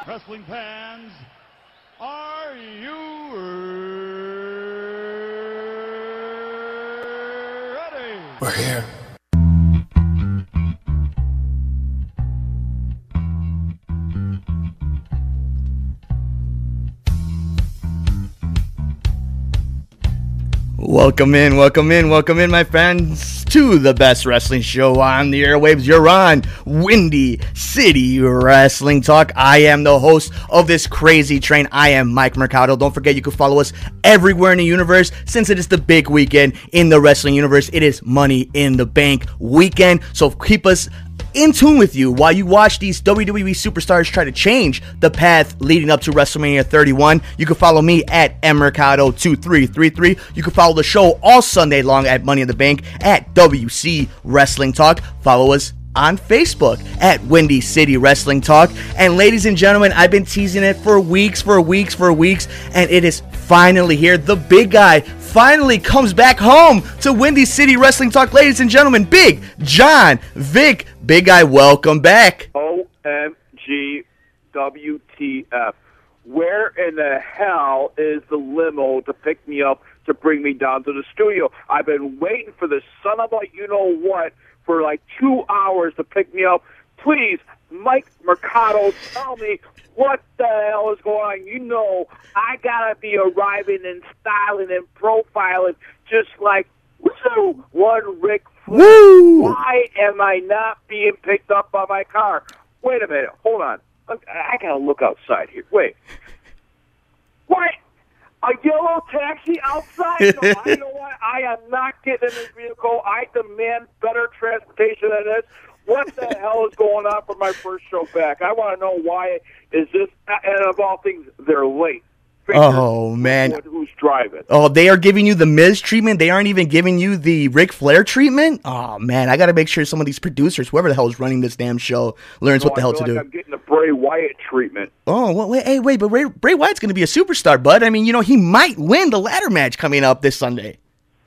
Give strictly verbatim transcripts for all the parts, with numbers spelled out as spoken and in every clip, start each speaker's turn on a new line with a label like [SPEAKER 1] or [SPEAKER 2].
[SPEAKER 1] Wrestling fans, are you ready?
[SPEAKER 2] We're here.
[SPEAKER 3] Welcome in, welcome in, welcome in, my friends, to the best wrestling show on the airwaves. You're on Windy City Wrestling Talk. I am the host of this crazy train. I am Mike Mercado. Don't forget, you can follow us everywhere in the universe. Since it is the big weekend in the wrestling universe, it is Money in the Bank weekend. So keep us in tune with you while you watch these W W E superstars try to change the path leading up to WrestleMania thirty-one. You can follow me at M Mercado two three three three. You can follow the show all Sunday long at Money in the Bank at W C Wrestling Talk. Follow us on Facebook at Windy City Wrestling Talk. And ladies and gentlemen, I've been teasing it for weeks, for weeks, for weeks, and it is finally here. The big guy finally comes back home to Windy City Wrestling Talk. Ladies and gentlemen, Bigg Jon Vic. Big guy, welcome back.
[SPEAKER 4] O M G W T F. Where in the hell is the limo to pick me up to bring me down to the studio? I've been waiting for this son of a you-know-what for like two hours to pick me up. Please, Mike Mercado, tell me what the hell is going on. You know I got to be arriving and styling and profiling just like woo, one Rick Flair.
[SPEAKER 3] Woo!
[SPEAKER 4] Why am I not being picked up by my car? Wait a minute. Hold on. I got to look outside here. Wait. What? A yellow taxi outside? No, I know what? I am not getting in this vehicle. I demand better transportation than this. What the hell is going on for my first show back? I want to know why is this, and of all things, they're late. Figure
[SPEAKER 3] Oh, man.
[SPEAKER 4] Who's driving?
[SPEAKER 3] Oh, they are giving you the Miz treatment? They aren't even giving you the Ric Flair treatment? Oh, man, I got to make sure some of these producers, whoever the hell is running this damn show, learns
[SPEAKER 4] No,
[SPEAKER 3] what the
[SPEAKER 4] I
[SPEAKER 3] hell
[SPEAKER 4] feel
[SPEAKER 3] to
[SPEAKER 4] like
[SPEAKER 3] do.
[SPEAKER 4] I'm getting the Bray Wyatt treatment.
[SPEAKER 3] Oh, well, wait, hey, wait, but Ray, Bray Wyatt's going to be a superstar, bud. I mean, you know, he might win the ladder match coming up this Sunday.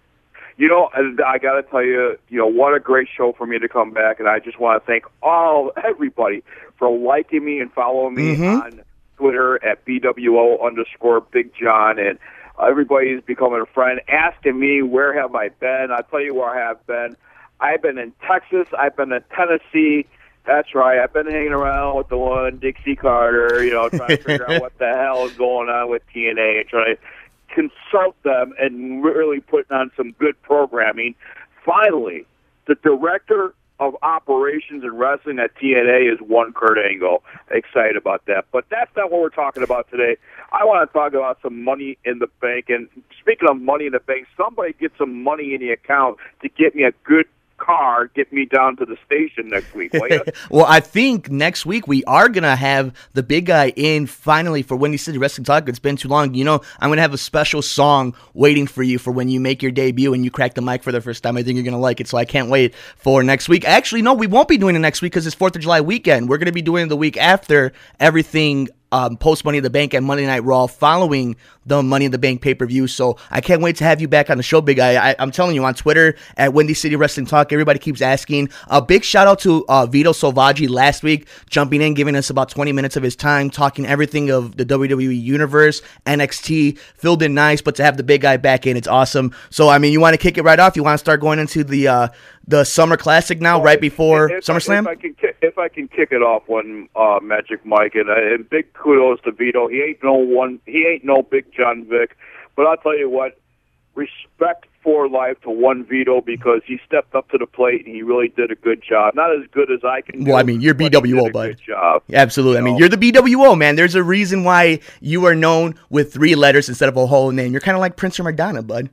[SPEAKER 4] You know, I got to tell you, you know, what a great show for me to come back, and I just want to thank all, everybody for liking me and following me
[SPEAKER 3] Mm-hmm.
[SPEAKER 4] on Twitter at B W O underscore Bigg Jon, and everybody's becoming a friend, asking me where have I been. I'll tell you where I have been. I've been in Texas. I've been in Tennessee. That's right. I've been hanging around with the one Dixie Carter, you know, trying to figure out what the hell is going on with T N A and trying to consult them and really putting on some good programming. Finally, the director of operations and wrestling at T N A is one Kurt Angle. Excited about that. But that's not what we're talking about today. I want to talk about some money in the bank. And speaking of money in the bank, somebody get some money in the account to get me a good car, get me down to the station next week.
[SPEAKER 3] Well, I think next week we are going to have the big guy in finally for Windy City Wrestling Talk. It's been too long. You know, I'm going to have a special song waiting for you for when you make your debut and you crack the mic for the first time. I think you're going to like it, so I can't wait for next week. Actually, no, we won't be doing it next week because it's fourth of July weekend. We're going to be doing it the week after everything Um, post Money in the Bank and Monday Night Raw following the Money in the Bank pay-per-view. So I can't wait to have you back on the show, Big Guy. I, I'm telling you, on Twitter at Windy City Wrestling Talk, everybody keeps asking. A big shout out to uh, Vito Salvaggi last week, jumping in, giving us about twenty minutes of his time, talking everything of the W W E Universe, N X T, filled in nice, but to have the Big Guy back in, it's awesome. So, I mean, you want to kick it right off? You want to start going into the uh, the Summer Classic now, well, right before
[SPEAKER 4] if, if
[SPEAKER 3] SummerSlam?
[SPEAKER 4] I, if, I can kick, if I can kick it off one, uh, Magic Mike, and, uh, and big kudos to Vito. He ain't no one. He ain't no Bigg Jon Vic. But I'll tell you what, respect for life to one Vito because he stepped up to the plate and he really did a good job. Not as good as I can do.
[SPEAKER 3] Well, I mean, you're B W O, bud.
[SPEAKER 4] Good job.
[SPEAKER 3] Absolutely. You I mean, know? You're the B W O, man. There's a reason why you are known with three letters instead of a whole name. You're kind of like Prince or Madonna, bud.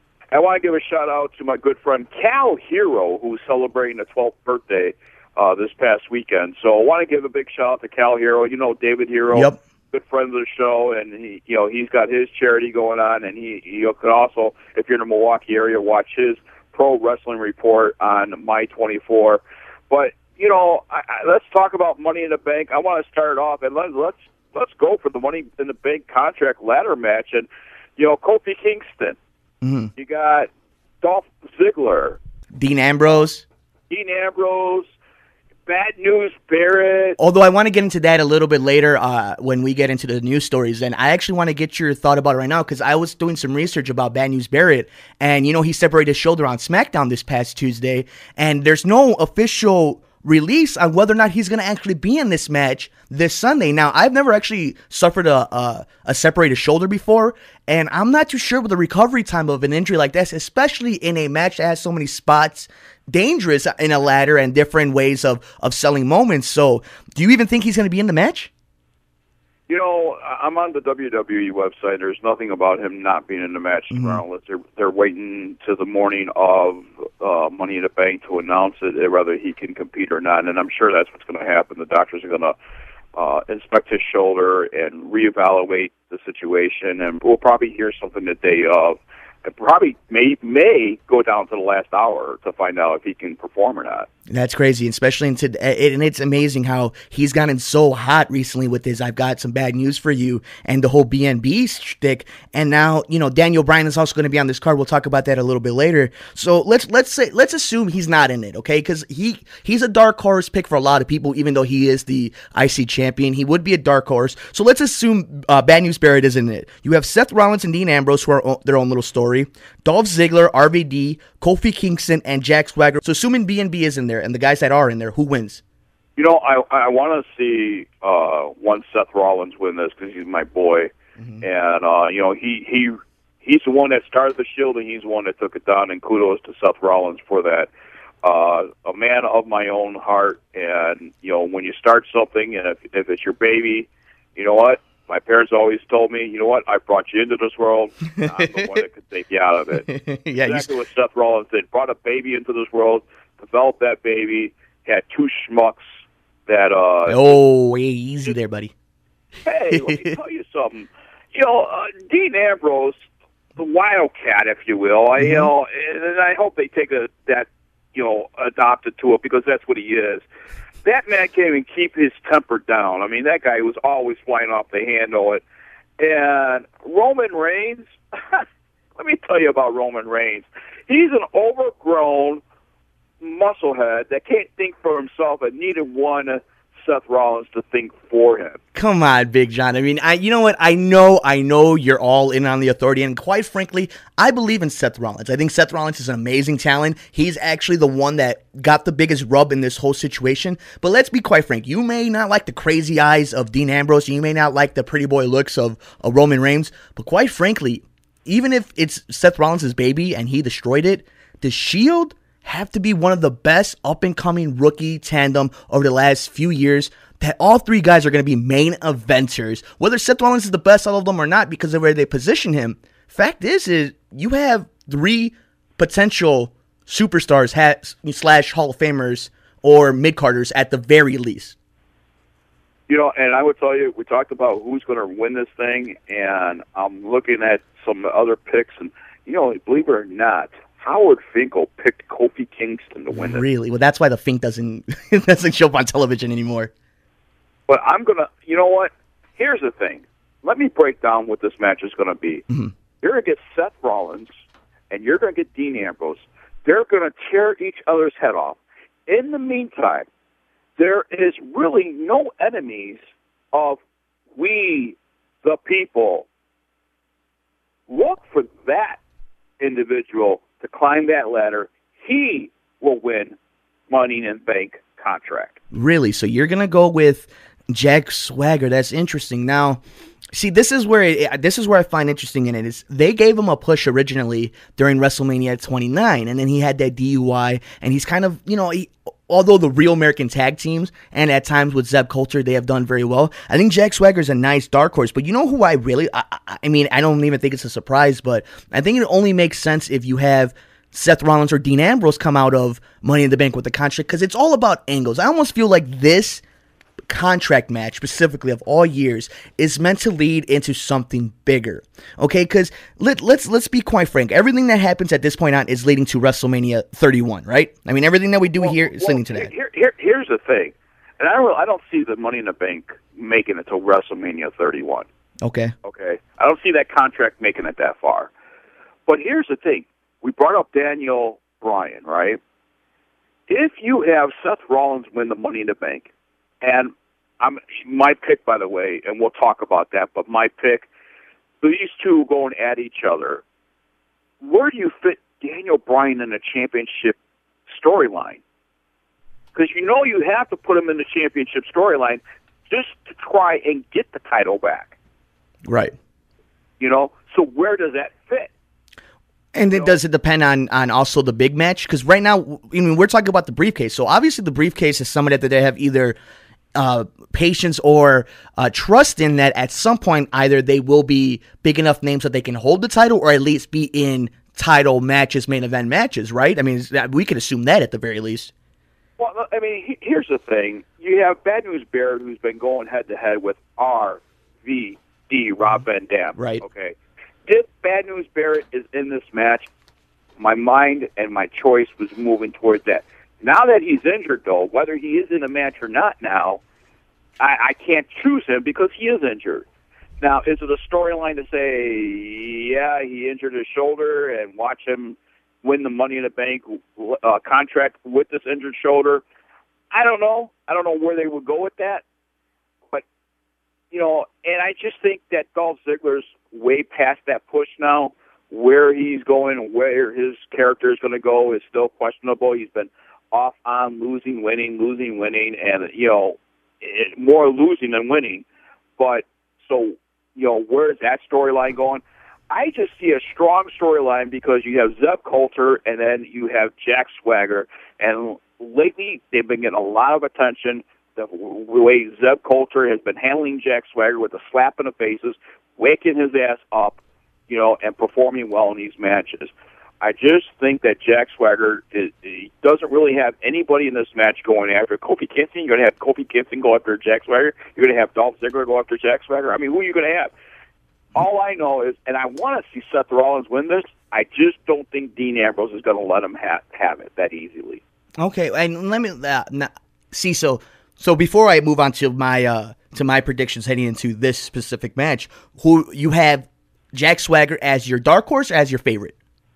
[SPEAKER 4] I want to give a shout-out to my good friend Cal Hero, who's celebrating the twelfth birthday uh, this past weekend. So I want to give a big shout-out to Cal Hero. You know David Hero.
[SPEAKER 3] Yep.
[SPEAKER 4] Good friend of the show, and he, you know, he's got his charity going on, and he, he can also, if you're in the Milwaukee area, watch his Pro Wrestling Report on My twenty-four. But you know, I, I, let's talk about Money in the Bank. I want to start off, and let's let's let's go for the Money in the Bank contract ladder match, and you know, Kofi Kingston.
[SPEAKER 3] Mm-hmm.
[SPEAKER 4] You got Dolph Ziggler,
[SPEAKER 3] Dean Ambrose,
[SPEAKER 4] Dean Ambrose, Bad News Barrett.
[SPEAKER 3] Although I want to get into that a little bit later uh, when we get into the news stories. And I actually want to get your thought about it right now because I was doing some research about Bad News Barrett. And, you know, he separated his shoulder on SmackDown this past Tuesday. And there's no official release on whether or not he's going to actually be in this match this Sunday. Now, I've never actually suffered a, a a separated shoulder before, and I'm not too sure with the recovery time of an injury like this, especially in a match that has so many spots, dangerous in a ladder and different ways of, of selling moments. So, do you even think he's going to be in the match?
[SPEAKER 4] You know, I'm on the W W E website. There's nothing about him not being in the match
[SPEAKER 3] Mm-hmm.
[SPEAKER 4] tomorrow. Unless they're, they're waiting to the morning of uh, Money in the Bank to announce it, whether he can compete or not. And I'm sure that's what's going to happen. The doctors are going to uh, inspect his shoulder and reevaluate the situation, and we'll probably hear something the day of. It probably may may go down to the last hour to find out if he can perform or not.
[SPEAKER 3] That's crazy, especially into and it's amazing how he's gotten so hot recently with his "I've got some bad news for you" and the whole B N B shtick. And now, you know, Daniel Bryan is also going to be on this card. We'll talk about that a little bit later. So let's let's say let's assume he's not in it, okay? Because he he's a dark horse pick for a lot of people, even though he is the I C champion. He would be a dark horse. So let's assume uh, Bad News Barrett is in it. You have Seth Rollins and Dean Ambrose, who are o- their own little story. Dolph Ziggler, R V D, Kofi Kingston, and Jack Swagger. So assuming B N B is in there, and the guys that are in there, who wins?
[SPEAKER 4] You know, I I want to see uh, one Seth Rollins win this because he's my boy, mm-hmm. and uh, you know he he he's the one that started the Shield and he's the one that took it down. And kudos to Seth Rollins for that. Uh, a man of my own heart, and you know when you start something, and if if it's your baby, you know what? My parents always told me, you know what, I brought you into this world. I'm the one that could take you out of it.
[SPEAKER 3] yeah,
[SPEAKER 4] exactly what Seth Rollins did. Brought a baby into this world, developed that baby, had two schmucks that... Uh,
[SPEAKER 3] oh, hey, easy there, buddy.
[SPEAKER 4] Hey, let me tell you something. You know, uh, Dean Ambrose, the wildcat, if you will, I, mm-hmm. you know, and I hope they take a, that, you know, adopted to it because that's what he is. That man can't even keep his temper down. I mean, that guy was always flying off the handle. It. And Roman Reigns, let me tell you about Roman Reigns. He's an overgrown musclehead that can't think for himself and needed one Seth Rollins to think for him.
[SPEAKER 3] Come on, Bigg Jon. I mean, I you know what? I know, I know you're all in on the authority, and quite frankly, I believe in Seth Rollins. I think Seth Rollins is an amazing talent. He's actually the one that got the biggest rub in this whole situation. But let's be quite frank. You may not like the crazy eyes of Dean Ambrose. You may not like the pretty boy looks of, of Roman Reigns. But quite frankly, even if it's Seth Rollins' baby and he destroyed it, the Shield have to be one of the best up-and-coming rookie tandem over the last few years, that all three guys are going to be main eventers. Whether Seth Rollins is the best out of them or not because of where they position him, fact is, is you have three potential superstars ha- slash Hall of Famers or mid-carders at the very least.
[SPEAKER 4] You know, and I would tell you, we talked about who's going to win this thing, and I'm looking at some other picks, and, you know, believe it or not, Howard Finkel picked Kofi Kingston to win it.
[SPEAKER 3] Really? Well, that's why the Fink doesn't doesn't show up on television anymore.
[SPEAKER 4] But I'm going to, you know what? Here's the thing. Let me break down what this match is going to be.
[SPEAKER 3] Mm-hmm.
[SPEAKER 4] You're going to get Seth Rollins, and you're going to get Dean Ambrose. They're going to tear each other's head off. In the meantime, there is really no enemies of we, the people. Look for that individual to climb that ladder. He will win Money in the Bank contract.
[SPEAKER 3] Really? So you're going to go with Jack Swagger. That's interesting. Now, see, this is where it, this is where I find interesting in it is they gave him a push originally during WrestleMania twenty-nine, and then he had that D U I, and he's kind of, you know, he, although the real American tag teams and at times with Zeb Coulter, they have done very well. I think Jack Swagger's a nice dark horse, but you know who I really, I, I mean, I don't even think it's a surprise, but I think it only makes sense if you have Seth Rollins or Dean Ambrose come out of Money in the Bank with the contract, because it's all about angles. I almost feel like this contract match, specifically of all years, is meant to lead into something bigger. Okay, because let, let's let's be quite frank. Everything that happens at this point on is leading to WrestleMania thirty-one, right? I mean, everything that we do
[SPEAKER 4] well,
[SPEAKER 3] here is
[SPEAKER 4] well,
[SPEAKER 3] leading to that.
[SPEAKER 4] Here, here, here's the thing, and I don't, I don't see the Money in the Bank making it to WrestleMania thirty-one.
[SPEAKER 3] Okay.
[SPEAKER 4] Okay, I don't see that contract making it that far. But here's the thing: we brought up Daniel Bryan, right? if you have Seth Rollins win the Money in the Bank, and I'm my pick, by the way, and we'll talk about that, but my pick, these two going at each other, where do you fit Daniel Bryan in a championship storyline? Because you know you have to put him in the championship storyline just to try and get the title back.
[SPEAKER 3] Right.
[SPEAKER 4] You know, so where does that fit?
[SPEAKER 3] And it, does it depend on, on also the big match? Because right now, I mean, we're talking about the briefcase. So obviously the briefcase is somebody that they have either uh, patience or uh, trust in that at some point either they will be big enough names that they can hold the title or at least be in title matches, main event matches, right? I mean, we could assume that at the very least.
[SPEAKER 4] Well, I mean, here's the thing. You have Bad News Barrett, who's been going head-to-head with R V D, Rob Van Dam.
[SPEAKER 3] Right.
[SPEAKER 4] Okay. If Bad News Barrett is in this match, my mind and my choice was moving towards that. Now that he's injured, though, whether he is in a match or not now, I, I can't choose him because he is injured. Now, is it a storyline to say, yeah, he injured his shoulder and watch him win the Money in the Bank uh, contract with this injured shoulder? I don't know. I don't know where they would go with that. But, you know, and I just think that Dolph Ziggler's way past that push now. Where he's going and where his character is going to go is still questionable. He's been off on losing, winning, losing, winning, and, you know, it, more losing than winning. But, so, you know, where is that storyline going? I just see a strong storyline because you have Zeb Coulter and then you have Jack Swagger. And lately, they've been getting a lot of attention. The way Zeb Coulter has been handling Jack Swagger with a slap in the faces, waking his ass up, you know, and performing well in these matches. I just think that Jack Swagger is, he doesn't really have anybody in this match going after Kofi Kingston. You're going to have Kofi Kingston go after Jack Swagger. You're going to have Dolph Ziggler go after Jack Swagger. I mean, who are you going to have? All I know is, and I want to see Seth Rollins win this, I just don't think Dean Ambrose is going to let him ha- have it that easily.
[SPEAKER 3] Okay, and let me uh, not, see. So, so before I move on to my uh, to my predictions heading into this specific match, who you have Jack Swagger as your dark horse or as your favorite?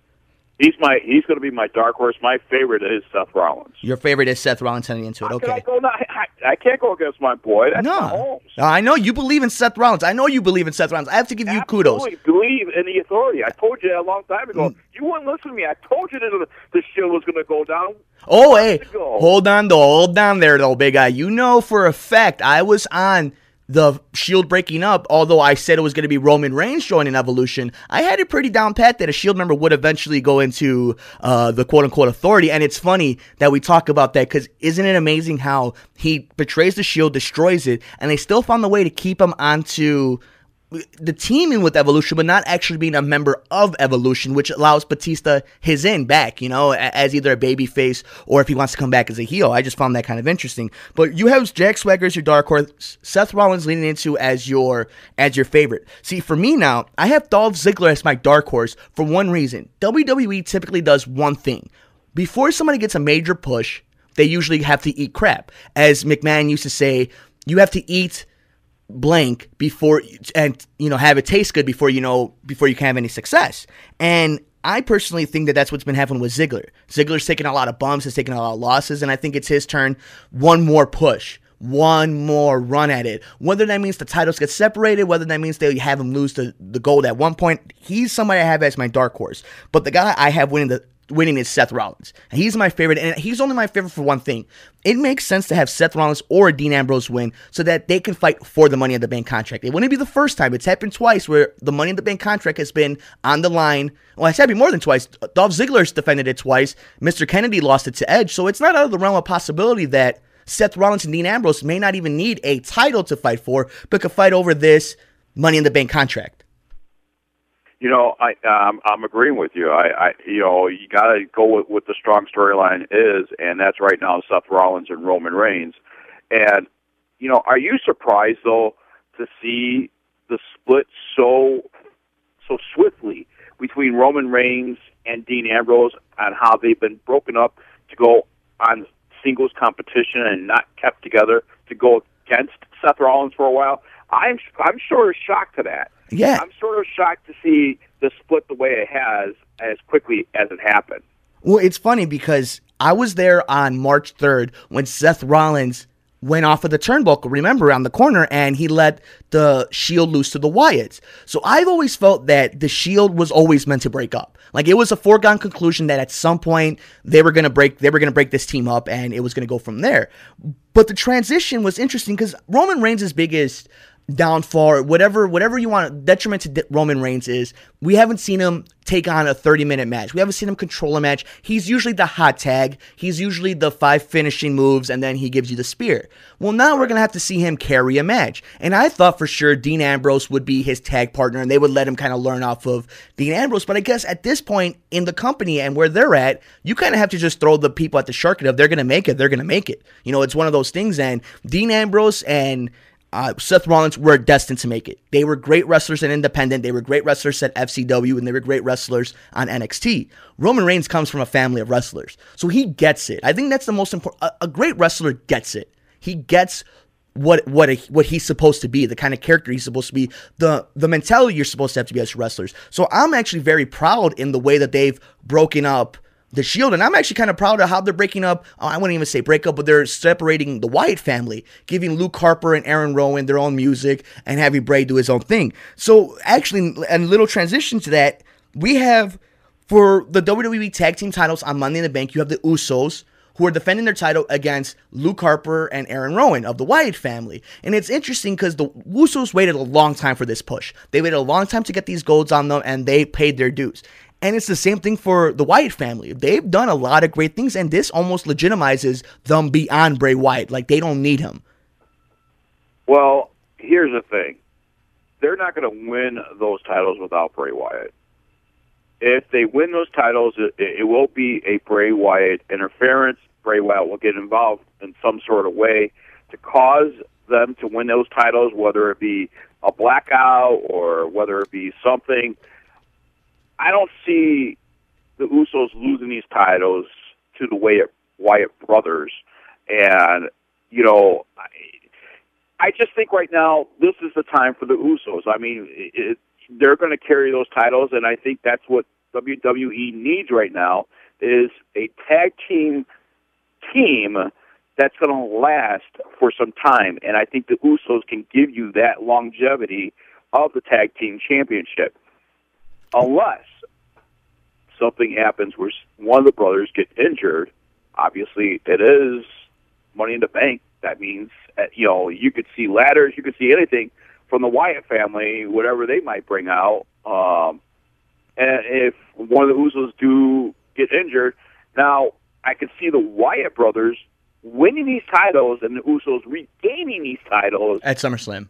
[SPEAKER 4] He's my he's going to be my dark horse. My favorite is Seth Rollins.
[SPEAKER 3] Your favorite is Seth Rollins heading into it.
[SPEAKER 4] How
[SPEAKER 3] okay.
[SPEAKER 4] Can I, go, I, I can't go against my boy. That's
[SPEAKER 3] no,
[SPEAKER 4] Mahomes.
[SPEAKER 3] I know you believe in Seth Rollins. I know you believe in Seth Rollins. I have to give you
[SPEAKER 4] Absolutely
[SPEAKER 3] kudos.
[SPEAKER 4] Believe in the authority. I told you that a long time ago. Mm. You wouldn't listen to me. I told you that the, the show was going to go down.
[SPEAKER 3] Oh, hey, hold on, though. Hold on there, though, big guy. You know for a fact I was on the Shield breaking up, although I said it was going to be Roman Reigns joining Evolution. I had it pretty down pat that a Shield member would eventually go into uh, the quote-unquote authority, and it's funny that we talk about that because isn't it amazing how he betrays the Shield, destroys it, and they still found the way to keep him onto the teaming with Evolution, but not actually being a member of Evolution, which allows Batista his in back, you know, as either a baby face or if he wants to come back as a heel. I just found that kind of interesting. But you have Jack Swagger as your dark horse, Seth Rollins leaning into as your as your favorite. See, for me now, I have Dolph Ziggler as my dark horse for one reason. W W E typically does one thing. Before somebody gets a major push, they usually have to eat crap. As McMahon used to say, you have to eat blank before and you know have it taste good before you know before you can have any success. And I personally think that that's what's been happening with Ziggler. Ziggler's taking a lot of bumps, has taken a lot of losses, and I think it's his turn. One more push, one more run at it. Whether that means the titles get separated, whether that means they have him lose the, the gold at one point, he's somebody I have as my dark horse. But the guy I have winning the winning is Seth Rollins. He's my favorite, and he's only my favorite for one thing. It makes sense to have Seth Rollins or Dean Ambrose win so that they can fight for the Money in the Bank contract. It wouldn't be the first time. It's happened twice where the Money in the Bank contract has been on the line. Well, it's happened more than twice. Dolph Ziggler's defended it twice. Mister Kennedy lost it to Edge, so it's not out of the realm of possibility that Seth Rollins and Dean Ambrose may not even need a title to fight for, but could fight over this Money in the Bank contract.
[SPEAKER 4] You know, I, um, I'm agreeing with you. I, I you know, you got to go with what the strong storyline is, and that's right now Seth Rollins and Roman Reigns. And, you know, are you surprised, though, to see the split so so swiftly between Roman Reigns and Dean Ambrose on how they've been broken up to go on singles competition and not kept together to go against Seth Rollins for a while? I'm I'm sort of shocked to that.
[SPEAKER 3] Yeah.
[SPEAKER 4] I'm sort of shocked to see the split the way it has as quickly as it happened.
[SPEAKER 3] Well, it's funny because I was there on March third when Seth Rollins went off of the turnbuckle, remember, around the corner, and he let the Shield loose to the Wyatts. So I've always felt that the Shield was always meant to break up. Like, it was a foregone conclusion that at some point they were going to break they were going to break this team up, and it was going to go from there. But the transition was interesting because Roman Reigns' biggest downfall, whatever whatever you want, detriment to Roman Reigns is, we haven't seen him take on a thirty-minute match. We haven't seen him control a match. He's usually the hot tag. He's usually the five finishing moves, and then he gives you the spear. Well, now we're going to have to see him carry a match. And I thought for sure Dean Ambrose would be his tag partner, and they would let him kind of learn off of Dean Ambrose. But I guess at this point in the company and where they're at, you kind of have to just throw the people at the shark. If they're going to make it, they're going to make it. You know, it's one of those things. And Dean Ambrose and Uh, Seth Rollins were destined to make it. They were great wrestlers in Independent. They were great wrestlers at F C W, and they were great wrestlers on N X T. Roman Reigns comes from a family of wrestlers, so he gets it. I think that's the most important. A, a great wrestler gets it. He gets what what a, what he's supposed to be, the kind of character he's supposed to be, the the mentality you're supposed to have to be as wrestlers. So I'm actually very proud in the way that they've broken up the Shield, and I'm actually kind of proud of how they're breaking up. Oh, I wouldn't even say break up, but they're separating the Wyatt family, giving Luke Harper and Aaron Rowan their own music and having Bray do his own thing. So actually, a little transition to that, we have for the W W E Tag Team titles on Money in the Bank, you have the Usos, who are defending their title against Luke Harper and Aaron Rowan of the Wyatt family. And it's interesting because the Usos waited a long time for this push. They waited a long time to get these golds on them, and they paid their dues. And it's the same thing for the Wyatt family. They've done a lot of great things, and this almost legitimizes them beyond Bray Wyatt. Like, they don't need him.
[SPEAKER 4] Well, here's the thing. They're not going to win those titles without Bray Wyatt. If they win those titles, it, it will be a Bray Wyatt interference. Bray Wyatt will get involved in some sort of way to cause them to win those titles, whether it be a blackout or whether it be something. I don't see the Usos losing these titles to the Wyatt, Wyatt brothers. And, you know, I, I just think right now this is the time for the Usos. I mean, it, it, they're going to carry those titles, and I think that's what W W E needs right now is a tag team team that's going to last for some time. And I think the Usos can give you that longevity of the tag team championship. Unless something happens where one of the brothers gets injured, obviously it is Money in the Bank. That means, you know, you could see ladders, you could see anything from the Wyatt family, whatever they might bring out. Um, and if one of the Usos do get injured, now I could see the Wyatt brothers winning these titles and the Usos regaining these titles
[SPEAKER 3] at SummerSlam.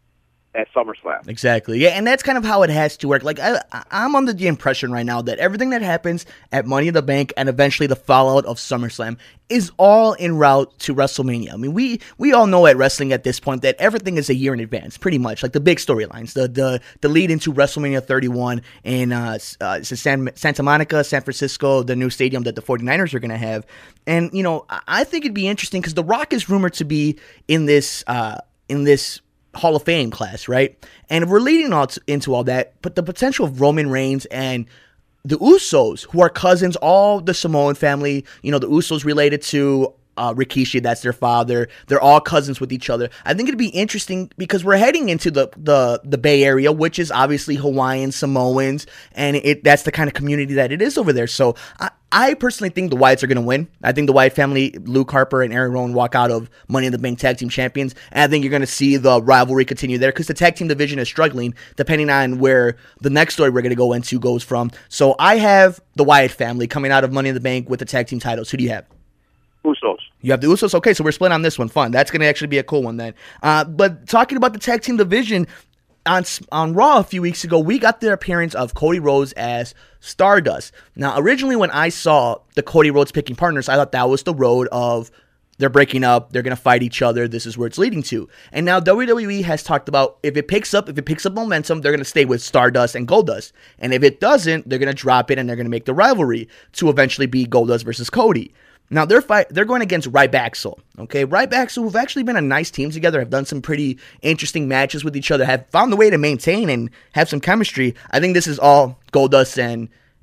[SPEAKER 4] At SummerSlam.
[SPEAKER 3] Exactly. Yeah, and that's kind of how it has to work. Like, I, I'm under the impression right now that everything that happens at Money in the Bank and eventually the fallout of SummerSlam is all en route to WrestleMania. I mean, we we all know at wrestling at this point that everything is a year in advance, pretty much. Like the big storylines, the the the lead into WrestleMania thirty-one in uh, uh, San, Santa Monica, San Francisco, the new stadium that the forty-niners are going to have. And, you know, I think it'd be interesting because The Rock is rumored to be in this uh, in this Hall of Fame class, right? And we're leading all to, into all that, but the potential of Roman Reigns and the Usos, who are cousins, all the Samoan family, you know, the Usos related to uh, Rikishi, that's their father. They're all cousins with each other. I think it'd be interesting because we're heading into the the, the Bay Area, which is obviously Hawaiian, Samoans, and it that's the kind of community that it is over there. So I, I personally think the Wyatts are going to win. I think the Wyatt family, Luke Harper and Aaron Rowan, walk out of Money in the Bank Tag Team Champions, and I think you're going to see the rivalry continue there because the tag team division is struggling depending on where the next story we're going to go into goes from. So I have the Wyatt family coming out of Money in the Bank with the tag team titles. Who do you have?
[SPEAKER 4] Usos.
[SPEAKER 3] You have the Usos? Okay, so we're split on this one. Fun. That's going to actually be a cool one then. Uh, but talking about the tag team division, on on Raw a few weeks ago, we got the appearance of Cody Rhodes as Stardust. Now, originally when I saw the Cody Rhodes picking partners, I thought that was the road of they're breaking up, they're going to fight each other, this is where it's leading to. And now W W E has talked about if it picks up, if it picks up momentum, they're going to stay with Stardust and Goldust. And if it doesn't, they're going to drop it and they're going to make the rivalry to eventually be Goldust versus Cody. Now, they're fight, they're going against Ryback, okay? Ryback, who've actually been a nice team together, have done some pretty interesting matches with each other, have found the way to maintain and have some chemistry. I think this is all Goldust and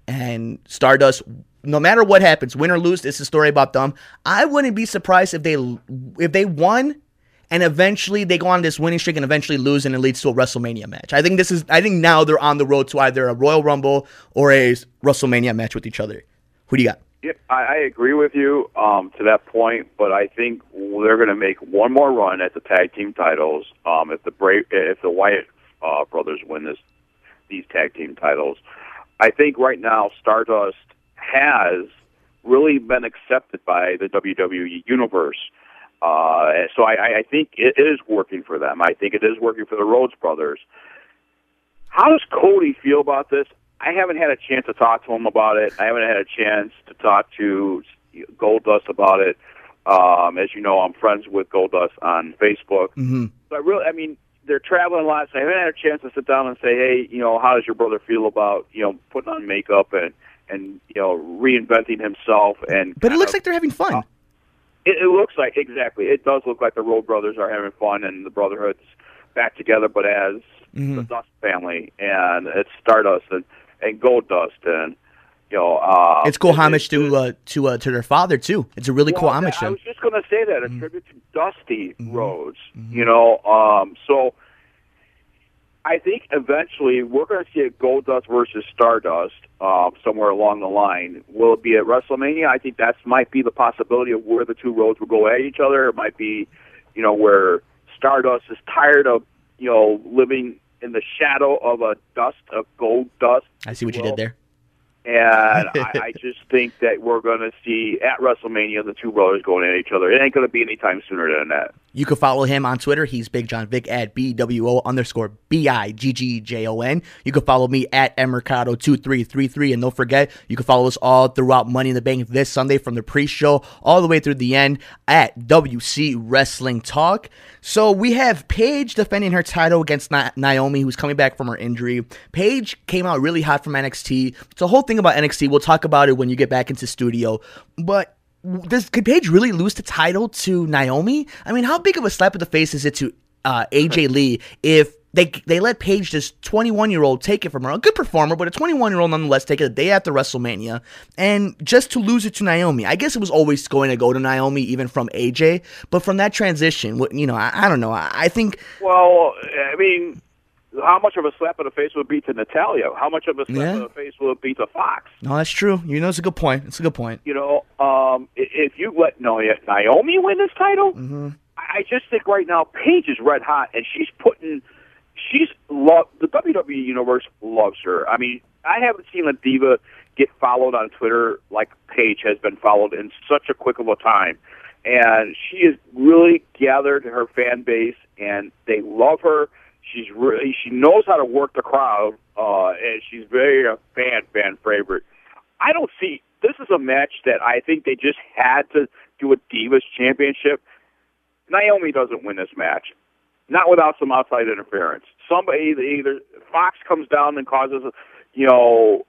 [SPEAKER 3] and Stardust, no matter what happens, win or lose, this is a story about them. I wouldn't be surprised if they if they won and eventually they go on this winning streak and eventually lose and it leads to a WrestleMania match. I think this is I think now they're on the road to either a Royal Rumble or a WrestleMania match with each other. Who do you got?
[SPEAKER 4] Yeah, I, I agree with you um, to that point, but I think they're going to make one more run at the tag team titles. Um, if the Bra- if the Wyatt uh, brothers win this these tag team titles, I think right now Stardust has really been accepted by the W W E universe. Uh, so I, I think it is working for them. I think it is working for the Rhodes brothers. How does Cody feel about this? I haven't had a chance to talk to him about it. I haven't had a chance to talk to Goldust about it. Um, as you know, I'm friends with Goldust on Facebook.
[SPEAKER 3] Mm-hmm.
[SPEAKER 4] So I really, I mean, they're traveling a lot, so I haven't had a chance to sit down and say, hey, you know, how does your brother feel about, you know, putting on makeup and, and you know, reinventing himself? And
[SPEAKER 3] But it looks
[SPEAKER 4] of,
[SPEAKER 3] like they're having fun.
[SPEAKER 4] Uh, it, it looks like, exactly. It does look like the Road brothers are having fun and the Brotherhood's back together, but as
[SPEAKER 3] mm-hmm.
[SPEAKER 4] the Dust family, and it's Stardust and, and Goldust, and, you know... Uh,
[SPEAKER 3] it's cool homage to uh, to uh, to their father, too. It's a really
[SPEAKER 4] well,
[SPEAKER 3] cool homage to
[SPEAKER 4] I
[SPEAKER 3] him.
[SPEAKER 4] was just going to say that, a
[SPEAKER 3] mm-hmm.
[SPEAKER 4] tribute to Dusty
[SPEAKER 3] mm-hmm.
[SPEAKER 4] Rhodes,
[SPEAKER 3] mm-hmm.
[SPEAKER 4] you know, um, so... I think eventually we're going to see a Goldust versus Stardust um, somewhere along the line. Will it be at WrestleMania? I think that might be the possibility of where the two roads will go at each other. It might be, you know, where Stardust is tired of, you know, living in the shadow of a dust, of Goldust.
[SPEAKER 3] I see what you
[SPEAKER 4] well.
[SPEAKER 3] did there.
[SPEAKER 4] And I, I just think that we're going to see at WrestleMania the two brothers going at each other. It ain't going to be any time sooner than that.
[SPEAKER 3] You can follow him on Twitter. He's Bigg Jon Vic at B W O underscore B I G G J O N. You can follow me at Emercado two three three three. And don't forget, you can follow us all throughout Money in the Bank this Sunday from the pre-show all the way through the end at W C Wrestling Talk. So we have Paige defending her title against Na- Naomi, who's coming back from her injury. Paige came out really hot from N X T. It's a whole thing about N X T. We'll talk about it when you get back into studio. But Does could Paige really lose the title to Naomi? I mean, how big of a slap in the face is it to uh, A J Lee if they they let Paige, this twenty-one-year-old, take it from her? A good performer, but a twenty-one-year-old nonetheless, take it the day after WrestleMania, and just to lose it to Naomi. I guess it was always going to go to Naomi, even from A J, but from that transition, you know, I, I don't know. I, I think...
[SPEAKER 4] Well, I mean... How much of a slap in the face would it be to Natalya? How much of a slap
[SPEAKER 3] yeah.
[SPEAKER 4] in the face will it be to Fox?
[SPEAKER 3] No, that's true. You know, it's a good point. It's a good point.
[SPEAKER 4] You know, um, if you let Naomi win this title,
[SPEAKER 3] mm-hmm.
[SPEAKER 4] I just think right now Paige is red hot, and she's putting, she's love the W W E universe loves her. I mean, I haven't seen a diva get followed on Twitter like Paige has been followed in such a quick of a time, and she has really gathered her fan base, and they love her. She's really, she knows how to work the crowd, uh, and she's very a fan, fan favorite. I don't see, this is a match that I think they just had to do a Divas Championship. Naomi doesn't win this match. Not without some outside interference. Somebody, either, either Fox comes down and causes, you know,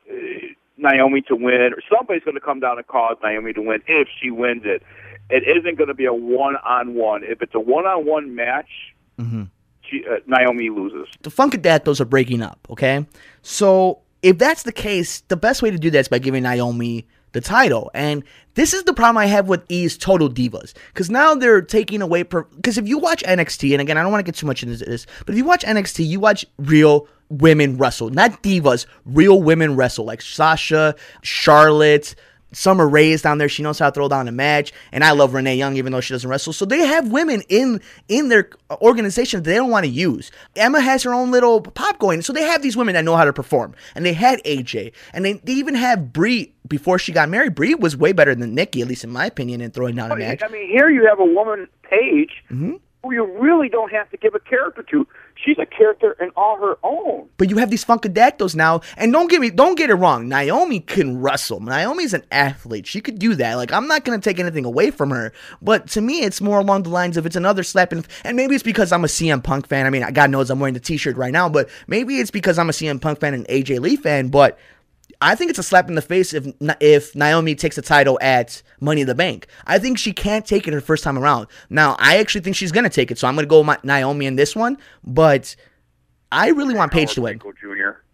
[SPEAKER 4] Naomi to win, or somebody's going to come down and cause Naomi to win if she wins it. It isn't going to be a one-on-one. If it's a one-on-one match,
[SPEAKER 3] mm-hmm.
[SPEAKER 4] She, uh, Naomi loses.
[SPEAKER 3] The Funkadeathos are breaking up, okay? So if that's the case, the best way to do that is by giving Naomi the title. And this is the problem I have with E's Total Divas. Because now they're taking away... Because if you watch N X T, and again, I don't want to get too much into this, but if you watch N X T, you watch real women wrestle. Not divas, real women wrestle. Like Sasha, Charlotte... Summer Rae's down there. She knows how to throw down a match. And I love Renee Young, even though she doesn't wrestle. So they have women in in their organization that they don't want to use. Emma has her own little pop going. So they have these women that know how to perform. And they had A J. And they, they even have Brie before she got married. Brie was way better than Nikki, at least in my opinion, in throwing down a match.
[SPEAKER 4] I mean, here you have a woman, Paige,
[SPEAKER 3] mm-hmm.
[SPEAKER 4] who you really don't have to give a character to. She's a character in all her own.
[SPEAKER 3] But you have these Funkadactyls now, and don't get me, don't get it wrong. Naomi can wrestle. Naomi's an athlete. She could do that. Like, I'm not gonna take anything away from her. But to me, it's more along the lines of it's another slap in, and maybe it's because I'm a C M Punk fan. I mean, God knows I'm wearing the T-shirt right now, but maybe it's because I'm a C M Punk fan and A J Lee fan. But I think it's a slap in the face if if Naomi takes the title at Money in the Bank. I think she can't take it her first time around. Now, I actually think she's going to take it, so I'm going to go with my Naomi in this one, but I really want Paige to win.
[SPEAKER 4] Junior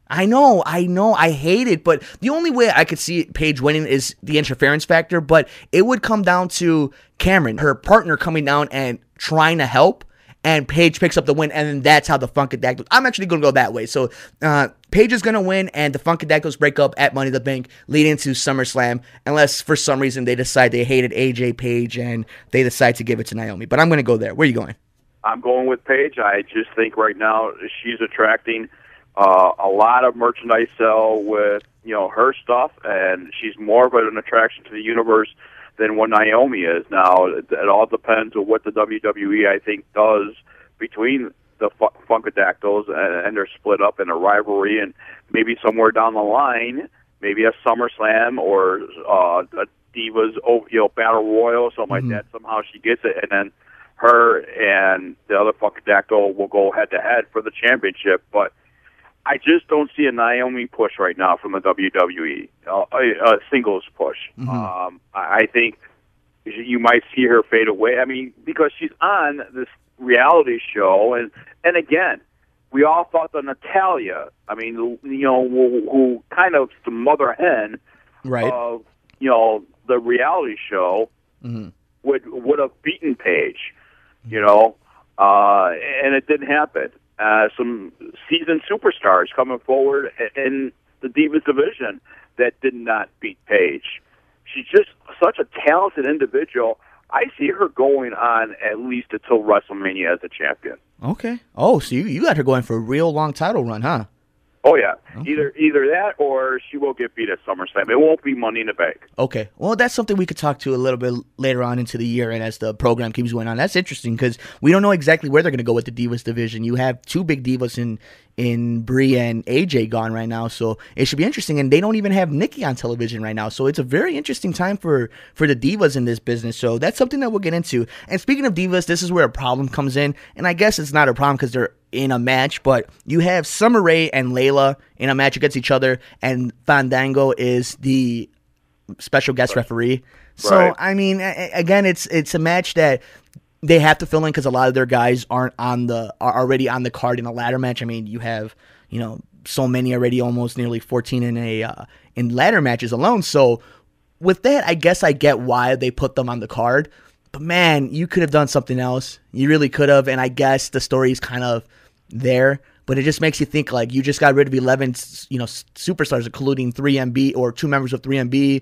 [SPEAKER 3] I know, I know, I hate it, but the only way I could see Paige winning is the interference factor, but it would come down to Cameron, her partner, coming down and trying to help, and Paige picks up the win, and then that's how the Funkadactyls, I'm actually going to go that way, so uh, Paige is going to win, and the Funkadactyls break up at Money in the Bank, leading to SummerSlam, unless for some reason they decide they hated A J Paige, and they decide to give it to Naomi, but I'm going to go there. Where are you going?
[SPEAKER 4] I'm going with Paige. I just think right now she's attracting Uh, a lot of merchandise sell with, you know, her stuff, and she's more of an attraction to the universe than what Naomi is. Now, it, it all depends on what the W W E, I think, does between the F- Funkadactyls, and, and they're split up in a rivalry, and maybe somewhere down the line, maybe a SummerSlam or uh, a Divas, you know, Battle Royal, something mm-hmm. like that. Somehow she gets it, and then her and the other Funkadactyl will go head-to-head for the championship, but I just don't see a Naomi push right now from the W W E, uh, a, a singles push. Mm-hmm. Um, I think you might see her fade away. I mean, because she's on this reality show, and and again, we all thought that Natalya, I mean, you know, who, who kind of the mother hen
[SPEAKER 3] right.
[SPEAKER 4] of, you know, the reality show,
[SPEAKER 3] mm-hmm.
[SPEAKER 4] would would have beaten Paige, you know, uh, and it didn't happen. Uh, some seasoned superstars coming forward in the Divas division that did not beat Paige. She's just such a talented individual. I see her going on at least until WrestleMania as a champion.
[SPEAKER 3] Okay. Oh, so you, you got her going for a real long title run, huh?
[SPEAKER 4] Oh, yeah.
[SPEAKER 3] Okay.
[SPEAKER 4] Either either that or she will get beat at SummerSlam. It won't be Money in the Bank.
[SPEAKER 3] Okay. Well, that's something we could talk to a little bit later on into the year and as the program keeps going on. That's interesting because we don't know exactly where they're going to go with the Divas division. You have two big divas in in Brie and A J gone right now, so it should be interesting. And they don't even have Nikki on television right now, so it's a very interesting time for, for the divas in this business. So that's something that we'll get into. And speaking of divas, this is where a problem comes in, and I guess it's not a problem because they're in a match, but you have Summer Rae and Layla in a match against each other, and Fandango is the special guest referee. So,
[SPEAKER 4] right.
[SPEAKER 3] I mean, again, it's it's a match that they have to fill in because a lot of their guys aren't on the are already on the card in a ladder match. I mean, you have, you know, so many already, almost nearly fourteen in a uh, in ladder matches alone. So with that, I guess I get why they put them on the card. But man, you could have done something else. You really could have, and I guess the story is kind of there. But it just makes you think, like, you just got rid of eleven, you know, superstars, including three M B or two members of three M B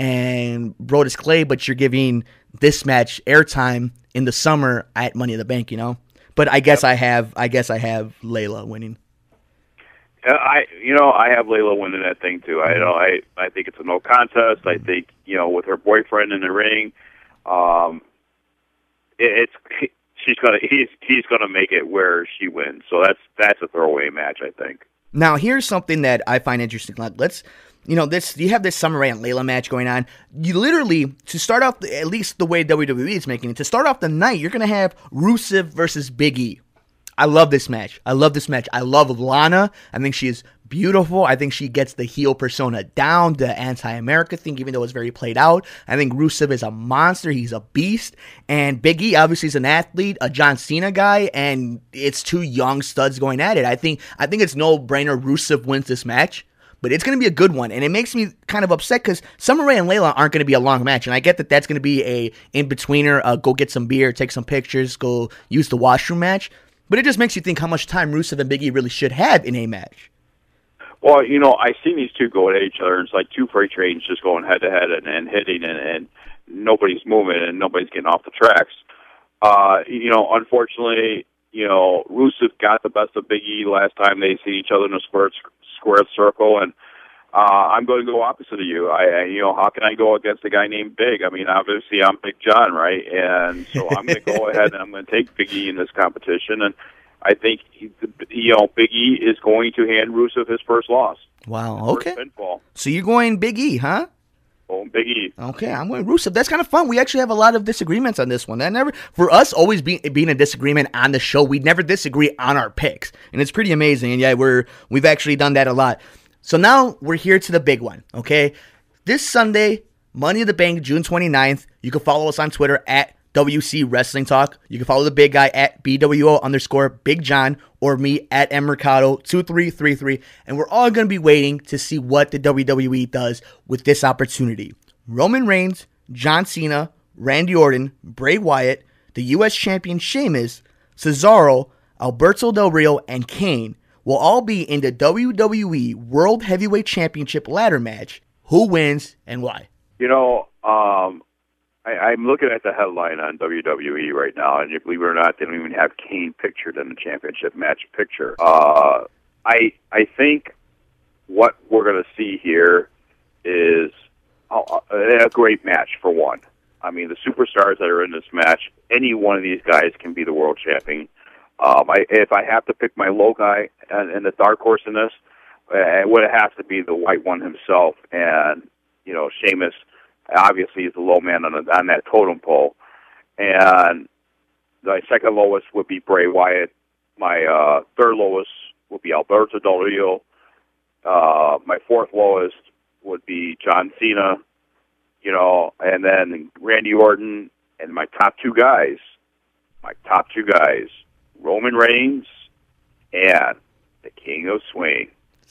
[SPEAKER 3] and Brodus Clay, but you're giving this match airtime in the summer at Money in the Bank, you know. But I guess yep. I have, I guess I have Layla winning.
[SPEAKER 4] Uh, I, you know, I have Layla winning that thing too. I, you know, I, I think it's a no contest. I think, you know, with her boyfriend in the ring, um, it, it's. She's gonna he's he's gonna make it where she wins. So that's that's a throwaway match, I think.
[SPEAKER 3] Now here's something that I find interesting. Like, let's you know this you have this Summer Rae and Layla match going on. You literally, to start off the, at least the way W W E is making it, to start off the night, you're gonna have Rusev versus Big E. I love this match. I love this match. I love Lana. I think she is beautiful. I think she gets the heel persona down, the anti-America thing, even though it's very played out. I think Rusev is a monster. He's a beast. And Big E obviously is an athlete, a John Cena guy, and it's two young studs going at it. I think I think it's no-brainer Rusev wins this match, but it's going to be a good one. And it makes me kind of upset because Summer Rae and Layla aren't going to be a long match. And I get that that's going to be a in-betweener, uh, go get some beer, take some pictures, go use the washroom match. But it just makes you think how much time Rusev and Big E really should have in a match.
[SPEAKER 4] Well, you know, I've seen these two go at each other. It's like two freight trains just going head-to-head and, and hitting, and, and nobody's moving and nobody's getting off the tracks. Uh, you know, unfortunately, you know, Rusev got the best of Big E last time they see each other in a square, square circle, and uh, I'm going to go opposite of you. I, I, you know, how can I go against a guy named Big? I mean, obviously I'm Big John, right? And so I'm going to go ahead and I'm going to take Big E in this competition, and I think, he, you know, Big E is going to hand Rusev his first loss.
[SPEAKER 3] Wow, okay. So you're going Big E, huh?
[SPEAKER 4] Oh, Big E.
[SPEAKER 3] Okay, I'm going Rusev. That's kind of fun. We actually have a lot of disagreements on this one. That never, for us, always being being a disagreement on the show, we never disagree on our picks, and it's pretty amazing. And yeah, we're we've actually done that a lot. So now we're here to the big one. Okay, this Sunday, Money in the Bank, June twenty-ninth. You can follow us on Twitter at W C Wrestling Talk. You can follow the big guy at B W O underscore Bigg Jon or me at M Mercado two three three three. And we're all going to be waiting to see what the W W E does with this opportunity. Roman Reigns, John Cena, Randy Orton, Bray Wyatt, the U S Champion Sheamus, Cesaro, Alberto Del Rio, and Kane will all be in the W W E World Heavyweight Championship ladder match. Who wins and why?
[SPEAKER 4] You know, um, I, I'm looking at the headline on W W E right now, and you believe it or not, they don't even have Kane pictured in the championship match picture. Uh, I I think what we're going to see here is a, a great match, for one. I mean, the superstars that are in this match, any one of these guys can be the world champion. Um, I, if I have to pick my low guy and, and the dark horse in this, it would have to be the white one himself. And, you know, Sheamus obviously is the low man on, the, on that totem pole. And my second lowest would be Bray Wyatt. My uh, third lowest would be Alberto Del Rio. Uh, my fourth lowest would be John Cena. You know, and then Randy Orton. And my top two guys, my top two guys, Roman Reigns and the King of Swing,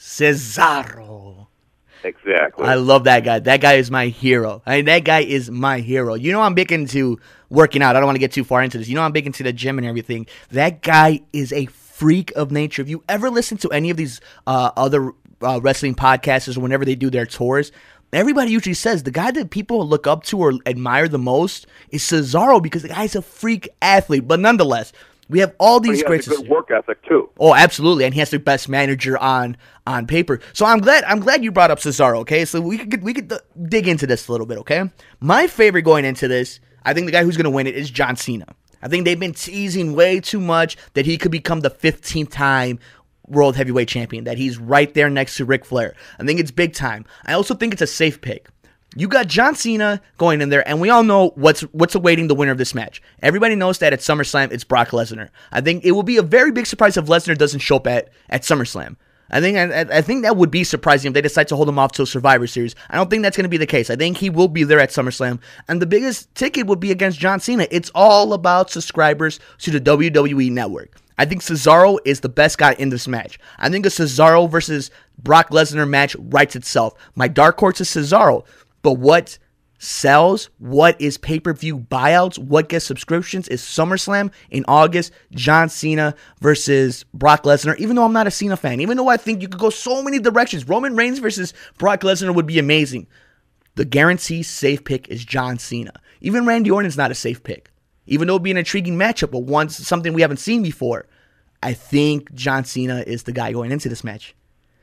[SPEAKER 3] Cesaro.
[SPEAKER 4] Exactly.
[SPEAKER 3] I love that guy. That guy is my hero. I mean, that guy is my hero. You know, I'm big into working out. I don't want to get too far into this. You know, I'm big into the gym and everything. That guy is a freak of nature. If you ever listen to any of these uh, other uh, wrestling podcasters or whenever they do their tours, everybody usually says the guy that people look up to or admire the most is Cesaro because the guy's a freak athlete. But nonetheless, we have all these
[SPEAKER 4] but he
[SPEAKER 3] great.
[SPEAKER 4] Has a good work ethic too.
[SPEAKER 3] Oh, absolutely, and he has the best manager on on paper. So I'm glad I'm glad you brought up Cesaro. Okay, so we could we could dig into this a little bit. Okay, my favorite going into this, I think the guy who's going to win it is John Cena. I think they've been teasing way too much that he could become the fifteenth time World Heavyweight Champion, that he's right there next to Ric Flair. I think it's big time. I also think it's a safe pick. You got John Cena going in there, and we all know what's what's awaiting the winner of this match. Everybody knows that at SummerSlam, it's Brock Lesnar. I think it will be a very big surprise if Lesnar doesn't show up at, at SummerSlam. I think I, I think that would be surprising if they decide to hold him off till Survivor Series. I don't think that's going to be the case. I think he will be there at SummerSlam, and the biggest ticket would be against John Cena. It's all about subscribers to the W W E Network. I think Cesaro is the best guy in this match. I think a Cesaro versus Brock Lesnar match writes itself. My dark horse is Cesaro. But what sells, what is pay-per-view buyouts, what gets subscriptions is SummerSlam in August, John Cena versus Brock Lesnar. Even though I'm not a Cena fan, even though I think you could go so many directions, Roman Reigns versus Brock Lesnar would be amazing. The guarantee safe pick is John Cena. Even Randy Orton's not a safe pick. Even though it would be an intriguing matchup, but once something we haven't seen before, I think John Cena is the guy going into this match.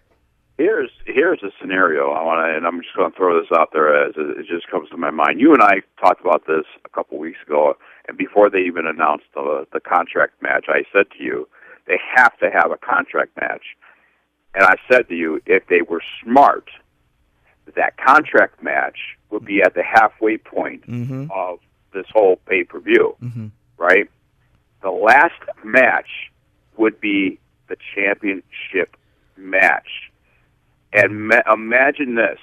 [SPEAKER 4] Here's here's a scenario I want to, and I'm just going to throw this out there as it just comes to my mind. You and I talked about this a couple weeks ago, and before they even announced the the contract match, I said to you, they have to have a contract match. And I said to you, if they were smart, that contract match would be at the halfway point mm-hmm. of this whole pay-per-view, mm-hmm. right? The last match would be the championship match. And ma- imagine this.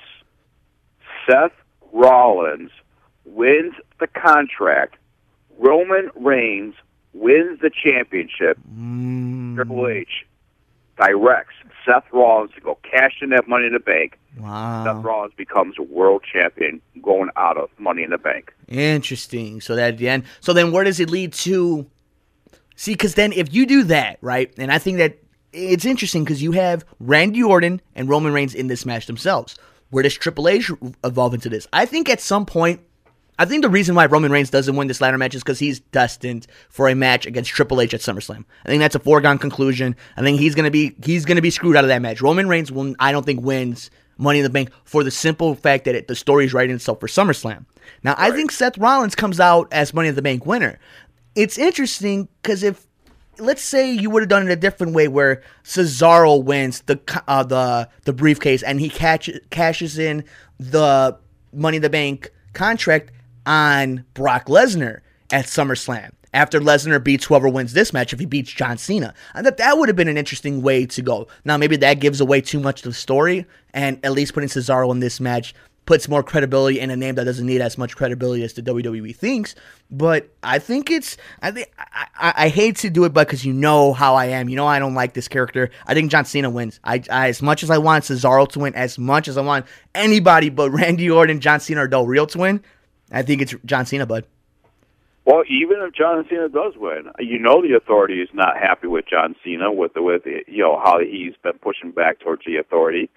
[SPEAKER 4] Seth Rollins wins the contract. Roman Reigns wins the championship. Mm. Triple H directs Seth Rollins to go cash in that Money in the Bank.
[SPEAKER 3] Wow.
[SPEAKER 4] Seth Rollins becomes a world champion going out of Money in the Bank.
[SPEAKER 3] Interesting. So that at the end. So then where does it lead to? See, because then if you do that, right, and I think that it's interesting because you have Randy Orton and Roman Reigns in this match themselves. Where does Triple H evolve into this? I think at some point, I think the reason why Roman Reigns doesn't win this ladder match is because he's destined for a match against Triple H at SummerSlam. I think that's a foregone conclusion. I think he's gonna be he's gonna be screwed out of that match. Roman Reigns will, I don't think, wins Money in the Bank for the simple fact that it, the story is writing itself for SummerSlam. Now, right. I think Seth Rollins comes out as Money in the Bank winner. It's interesting because if let's say you would have done it a different way where Cesaro wins the uh, the the briefcase and he catch, cashes in the Money in the Bank contract on Brock Lesnar at SummerSlam after Lesnar beats whoever wins this match if he beats John Cena. I thought that would have been an interesting way to go. Now, maybe that gives away too much of the story, and at least putting Cesaro in this match puts more credibility in a name that doesn't need as much credibility as the W W E thinks. But I think it's, I think I, I, I hate to do it, but because you know how I am, you know I don't like this character. I think John Cena wins. I, I as much as I want Cesaro to win, as much as I want anybody but Randy Orton, John Cena, or Del Rio to win, I think it's John Cena, bud.
[SPEAKER 4] Well, even if John Cena does win, you know the Authority is not happy with John Cena with the, with you know how he's been pushing back towards the Authority.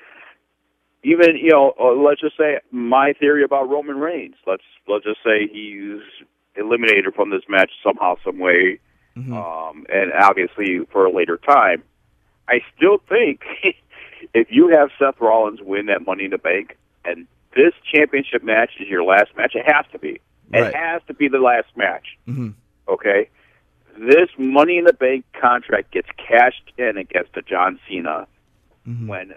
[SPEAKER 4] Even you know, let's just say my theory about Roman Reigns. Let's let's just say he's eliminated from this match somehow, some way, mm-hmm. um, and obviously for a later time. I still think if you have Seth Rollins win that Money in the Bank, and this championship match is your last match, it has to be. It right. has to be the last match, mm-hmm. okay? This Money in the Bank contract gets cashed in against a John Cena mm-hmm. when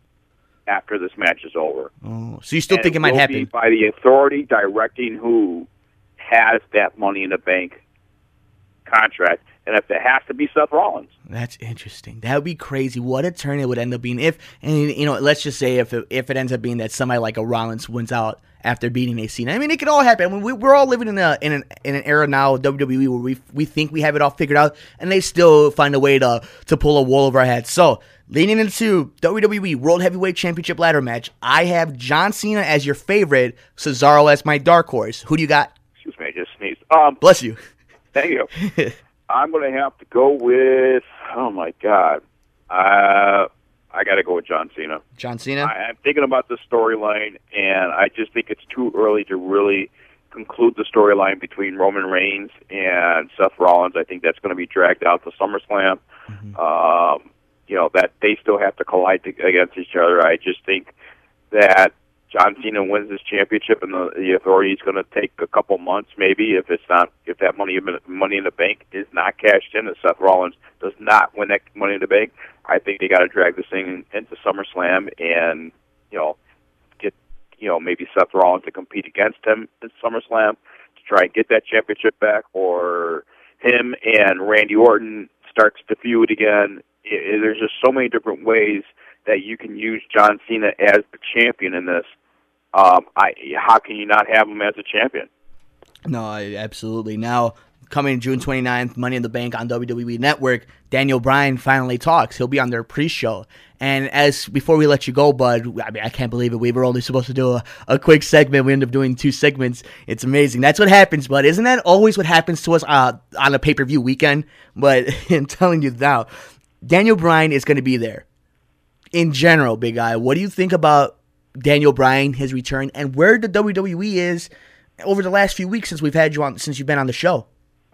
[SPEAKER 4] after this match is over.
[SPEAKER 3] Oh, so you still and think it,
[SPEAKER 4] it
[SPEAKER 3] might
[SPEAKER 4] will
[SPEAKER 3] happen?
[SPEAKER 4] Be by the Authority directing who has that Money in the Bank contract, and if it has to be Seth Rollins.
[SPEAKER 3] That's interesting. That would be crazy. What a turn it would end up being if, and you know, let's just say if it, if it ends up being that somebody like a Rollins wins out after beating a Cena. I mean, it could all happen. I mean, we, we're all living in a in an in an era now, W W E, where we we think we have it all figured out, and they still find a way to to pull a wool over our heads. So, leading into W W E World Heavyweight Championship ladder match, I have John Cena as your favorite, Cesaro as my dark horse. Who do you got?
[SPEAKER 4] Excuse me, I just sneezed. Um,
[SPEAKER 3] Bless you.
[SPEAKER 4] Thank you. I'm going to have to go with, oh, my God. Uh, I got to go with John Cena.
[SPEAKER 3] John Cena?
[SPEAKER 4] I, I'm thinking about the storyline, and I just think it's too early to really conclude the storyline between Roman Reigns and Seth Rollins. I think that's going to be dragged out to SummerSlam. Mm-hmm. Um, you know, that they still have to collide to, against each other. I just think that John Cena wins this championship, and the, the Authority is going to take a couple months, maybe, if it's not, if that money money in the bank is not cashed in, and Seth Rollins does not win that Money in the Bank. I think they got to drag this thing into SummerSlam, and you know, get you know maybe Seth Rollins to compete against him in SummerSlam to try and get that championship back, or him and Randy Orton starts the feud again. It, it, there's just so many different ways that you can use John Cena as the champion in this. Um, I how can you not have him as a champion?
[SPEAKER 3] No, I, absolutely. Now, coming June twenty-ninth, Money in the Bank on W W E Network, Daniel Bryan finally talks. He'll be on their pre-show. And as before we let you go, bud, I mean, I can't believe it. We were only supposed to do a, a quick segment. We ended up doing two segments. It's amazing. That's what happens, bud. Isn't that always what happens to us uh, on a pay-per-view weekend? But I'm telling you now, Daniel Bryan is going to be there. In general, Big Guy, what do you think about Daniel Bryan, his return, and where the W W E is over the last few weeks since we've had you on, since you've been on the show?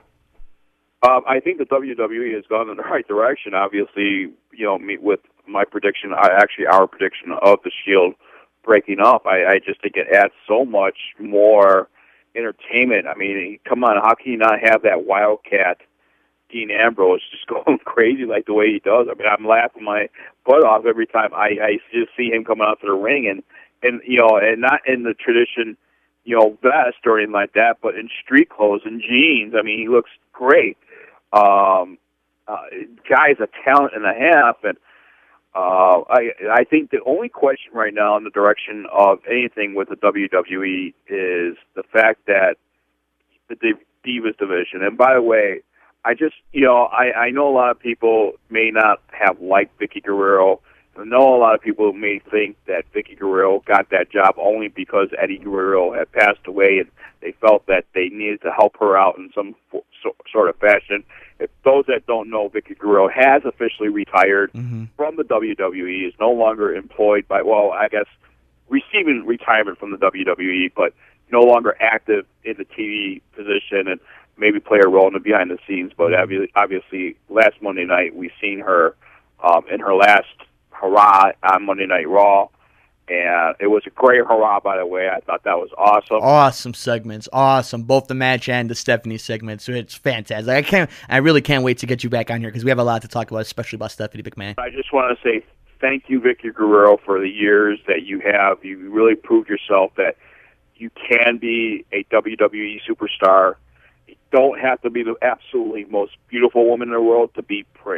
[SPEAKER 4] Um, I think the W W E has gone in the right direction. Obviously, you know, me, with my prediction, I, actually our prediction of the Shield breaking up, I, I just think it adds so much more entertainment. I mean, come on, how can you not have that Wildcat Dean Ambrose just going crazy like the way he does? I mean, I'm laughing my butt off every time I, I just see him coming out to the ring, and, and you know, and not in the tradition, you know, vest or anything like that, but in street clothes and jeans. I mean, he looks great. Um, uh, guy's a talent and a half, and uh, I I think the only question right now in the direction of anything with the W W E is the fact that the Divas division. And by the way, I just, you know, I, I know a lot of people may not have liked Vickie Guerrero. I know a lot of people may think that Vickie Guerrero got that job only because Eddie Guerrero had passed away, and they felt that they needed to help her out in some fo- so, sort of fashion. If those that don't know, Vickie Guerrero has officially retired mm-hmm. from the W W E, is no longer employed by, well, I guess, receiving retirement from the W W E, but no longer active in the T V position, and maybe play a role in the behind the scenes. But obviously, obviously last Monday night, we seen her um, in her last hurrah on Monday Night Raw, and it was a great hurrah, by the way. I thought that was awesome.
[SPEAKER 3] Awesome segments, awesome. Both the match and the Stephanie segments. It's fantastic. I can't, I really can't wait to get you back on here because we have a lot to talk about, especially about Stephanie McMahon.
[SPEAKER 4] I just want to say thank you, Vickie Guerrero, for the years that you have. You really proved yourself that you can be a W W E superstar. You don't have to be the absolutely most beautiful woman in the world to be pretty.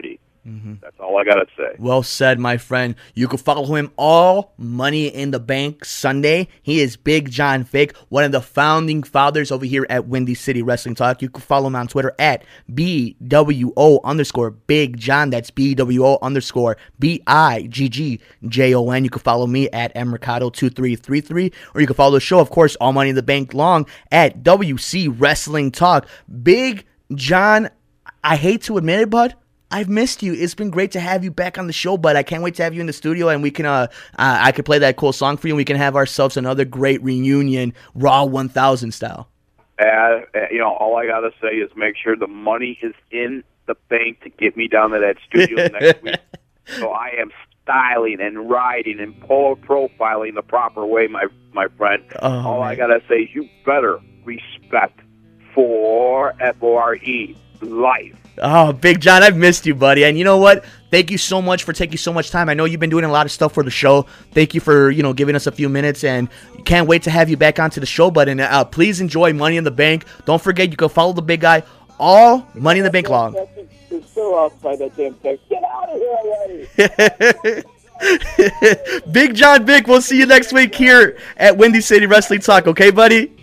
[SPEAKER 4] Mm-hmm. That's all I got to say.
[SPEAKER 3] Well said, my friend. You can follow him all Money in the Bank Sunday. He is Bigg Jon Vic, one of the founding fathers over here at Windy City Wrestling Talk. You can follow him on Twitter at B W O underscore Bigg Jon. That's B W O underscore B I G G J O N. You can follow me at M Mercado two three three three, or you can follow the show, of course, All Money in the Bank Long at W C Wrestling Talk. Bigg Jon, I hate to admit it, bud, I've missed you. It's been great to have you back on the show, but I can't wait to have you in the studio, and we can, uh, uh I could play that cool song for you, and we can have ourselves another great reunion, Raw one thousand style.
[SPEAKER 4] Uh, you know, all I gotta say is make sure the money is in the bank to get me down to that studio next week. So I am styling and riding and polo profiling the proper way, my my friend.
[SPEAKER 3] Oh,
[SPEAKER 4] all
[SPEAKER 3] man.
[SPEAKER 4] I gotta say is you better respect for F O R E life.
[SPEAKER 3] Oh, Bigg Jon, I've missed you, buddy. And you know what? Thank you so much for taking so much time. I know you've been doing a lot of stuff for the show. Thank you for, you know, giving us a few minutes, and can't wait to have you back onto the show, bud. And uh, please enjoy Money in the Bank. Don't forget, you can follow the big guy all Money in the Bank long.
[SPEAKER 2] It's still outside that damn text. Get out of here already.
[SPEAKER 3] Bigg Jon Vic, we'll see you next week here at Windy City Wrestling Talk. Okay, buddy?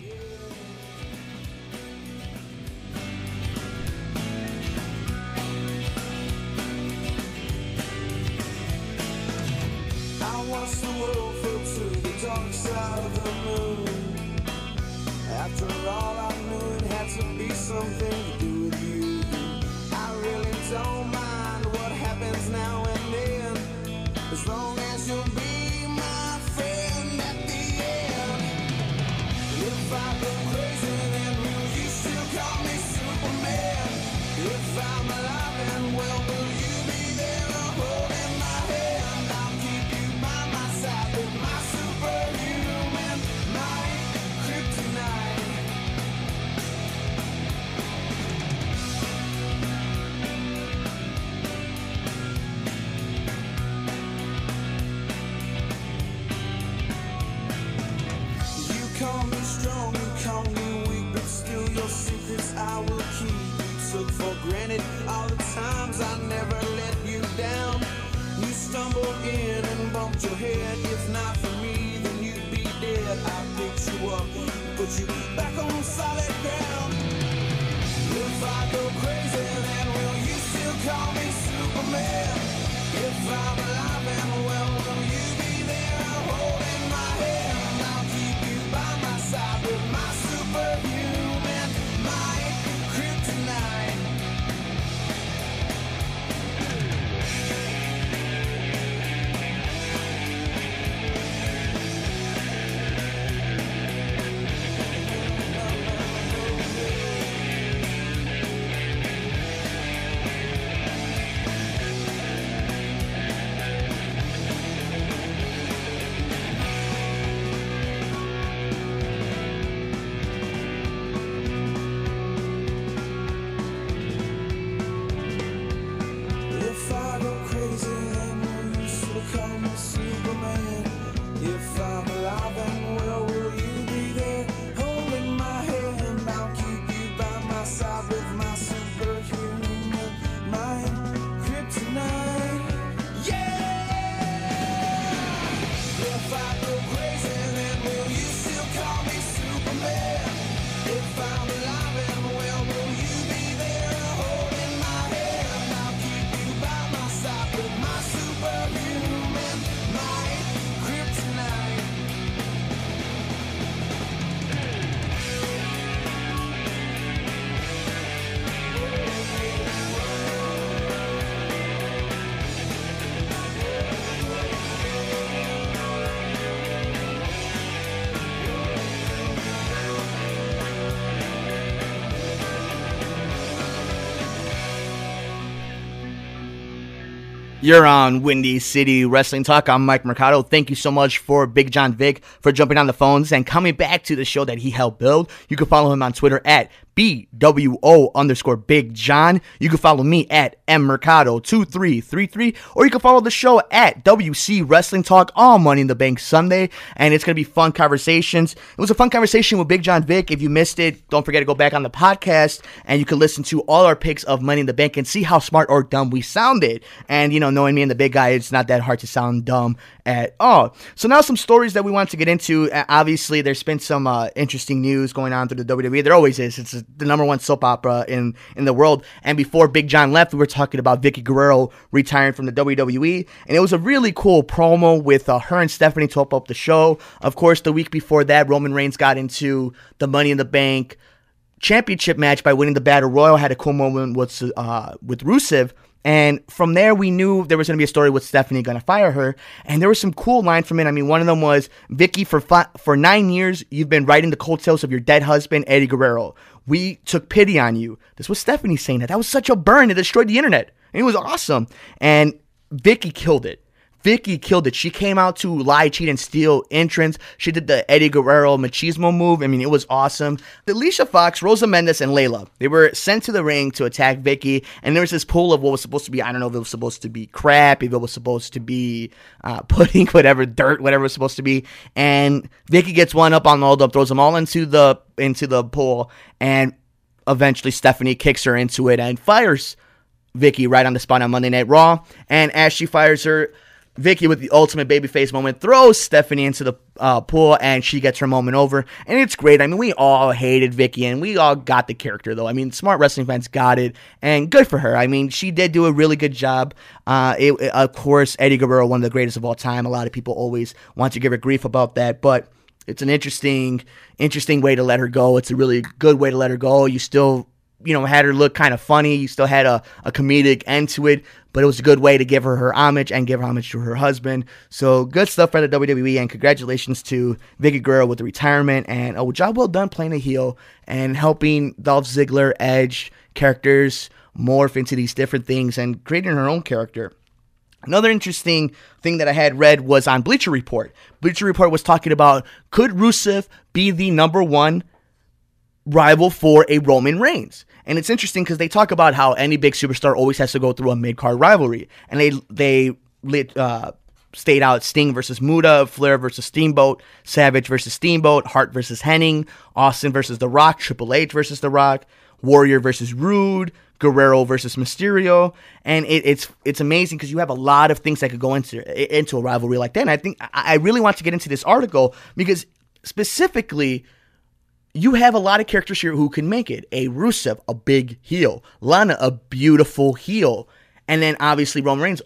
[SPEAKER 5] Call me strong, you call me weak, but still your secrets I will keep. You took for granted all the times I never let you down. You stumbled in and bumped your head. If not for me, then you'd be dead. I picked you up, put you back on solid ground. If I go crazy, then will you still call me Superman? If I'm alive and well, will you be there holding my hand? I'll keep you by my side with my superhuman, my kryptonite. If I go crazy, then will you still call me Superman? If I'm alive and well, will you be there holding my hand? I'll keep you by my side with my superhuman, my kryptonite. Yeah! If I go crazy, then will you still call me Superman? If I'm alive and well, will you be there holding my hand? I'll keep you by my side with my superhuman, my kryptonite.
[SPEAKER 3] You're on Windy City Wrestling Talk. I'm Mike Mercado. Thank you so much for Bigg Jon Vic for jumping on the phones and coming back to the show that he helped build. You can follow him on Twitter at B W O underscore Bigg Jon. You can follow me at M Mercado two three three three, or you can follow the show at W C Wrestling Talk all Money in the Bank Sunday, and it's going to be fun conversations. It was a fun conversation with Bigg Jon Vic. If you missed it, don't forget to go back on the podcast, and you can listen to all our picks of Money in the Bank and see how smart or dumb we sounded. And, you know, knowing me and the big guy, it's not that hard to sound dumb at all. So now some stories that we want to get into. Obviously, there's been some uh, interesting news going on through the W W E. There always is. It's the number one soap opera in, in the world. And before Bigg Jon left, we were talking about Vickie Guerrero retiring from the W W E. And it was a really cool promo with uh, her and Stephanie to open up the show. Of course, the week before that, Roman Reigns got into the Money in the Bank championship match by winning the Battle Royal. Had a cool moment with, uh, with Rusev. And from there, we knew there was going to be a story with Stephanie going to fire her. And there was some cool lines from it. I mean, one of them was, Vickie, for fi- for nine years, you've been riding the coattails of your dead husband, Eddie Guerrero. We took pity on you. This was Stephanie saying that. That was such a burn. It destroyed the internet. And it was awesome. And Vickie killed it. Vickie killed it. She came out to lie, cheat, and steal entrance. She did the Eddie Guerrero machismo move. I mean, it was awesome. Alicia Fox, Rosa Mendes, and Layla, they were sent to the ring to attack Vickie. And there was this pool of what was supposed to be, I don't know if it was supposed to be crap, if it was supposed to be uh, pudding, whatever, dirt, whatever it was supposed to be. And Vickie gets one up on all of them, throws them all into the, into the pool. And eventually Stephanie kicks her into it and fires Vickie right on the spot on Monday Night Raw. And as she fires her, Vickie, with the ultimate babyface moment, throws Stephanie into the uh, pool, and she gets her moment over. And it's great. I mean, we all hated Vickie, and we all got the character, though. I mean, smart wrestling fans got it, and good for her. I mean, she did do a really good job. Uh, it, it, of course, Eddie Guerrero, one of the greatest of all time. A lot of people always want to give her grief about that, but it's an interesting, interesting way to let her go. It's a really good way to let her go. You still, you know, had her look kind of funny. You still had a, a comedic end to it, but it was a good way to give her her homage and give homage to her husband. So good stuff for the W W E, and congratulations to Vickie Guerrero with the retirement, and a job well done playing a heel and helping Dolph Ziggler, Edge characters morph into these different things and creating her own character. Another interesting thing that I had read was on Bleacher Report. Bleacher Report was talking about, could Rusev be the number one rival for a Roman Reigns? And it's interesting because they talk about how any big superstar always has to go through a mid-card rivalry. And they they lit, uh, stayed out Sting versus Muta, Flair versus Steamboat, Savage versus Steamboat, Hart versus Hennig, Austin versus The Rock, Triple H versus The Rock, Warrior versus Rude, Guerrero versus Mysterio. And it, it's it's amazing because you have a lot of things that could go into, into a rivalry like that. And I think I really want to get into this article because specifically, you have a lot of characters here who can make it. A Rusev, a big heel. Lana, a beautiful heel. And then obviously Roman Reigns,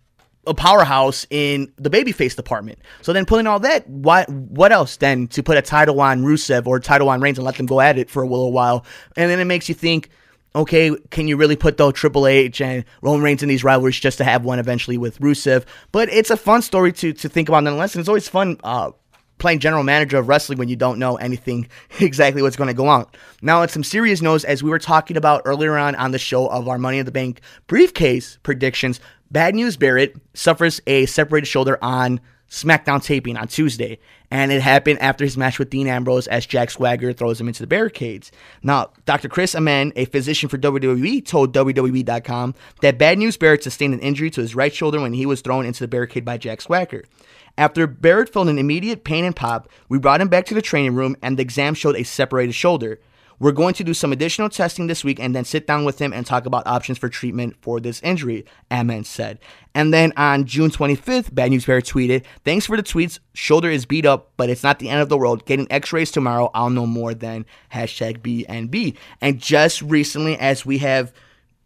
[SPEAKER 3] a powerhouse in the babyface department. So then pulling all that, what what else then to put a title on Rusev or title on Reigns and let them go at it for a little while? And then it makes you think, okay, can you really put though Triple H and Roman Reigns in these rivalries just to have one eventually with Rusev? But it's a fun story to to think about nonetheless, and it's always fun uh, playing general manager of wrestling when you don't know anything exactly what's going to go on. Now, it's some serious news, as we were talking about earlier on on the show of our Money in the Bank briefcase predictions. Bad news, Barrett suffers a separated shoulder on SmackDown taping on Tuesday, and it happened after his match with Dean Ambrose as Jack Swagger throws him into the barricades. Now, Doctor Chris Amen, a physician for W W E, told W W E dot com that Bad News Barrett sustained an injury to his right shoulder when he was thrown into the barricade by Jack Swagger. After Barrett felt an immediate pain and pop, we brought him back to the training room, and the exam showed a separated shoulder. We're going to do some additional testing this week and then sit down with him and talk about options for treatment for this injury, Amen said. And then on June twenty-fifth, Bad News Barrett tweeted, "Thanks for the tweets. Shoulder is beat up, but it's not the end of the world. Getting x-rays tomorrow. I'll know more then. Hashtag B N B." And just recently, as we have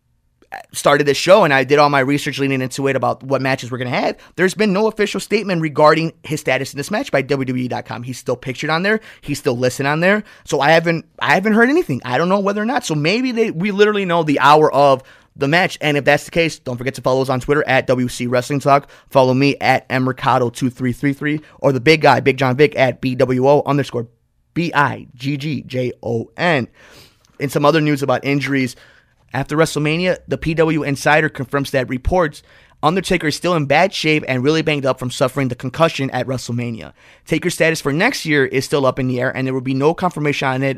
[SPEAKER 3] started this show and I did all my research leading into it about what matches we're going to have, there's been no official statement regarding his status in this match by W W E dot com. He's still pictured on there. He's still listed on there. So I haven't I haven't heard anything. I don't know whether or not. So maybe they we literally know the hour of the match. And if that's the case, don't forget to follow us on Twitter at W C Wrestling Talk. Follow me at M Mercado two three three three or the big guy, Bigg Jon Vic at B W O underscore B I G G J O N. In some other news about injuries, after WrestleMania, the P W Insider confirms that reports Undertaker is still in bad shape and really banged up from suffering the concussion at WrestleMania. Taker's status for next year is still up in the air, and there will be no confirmation on it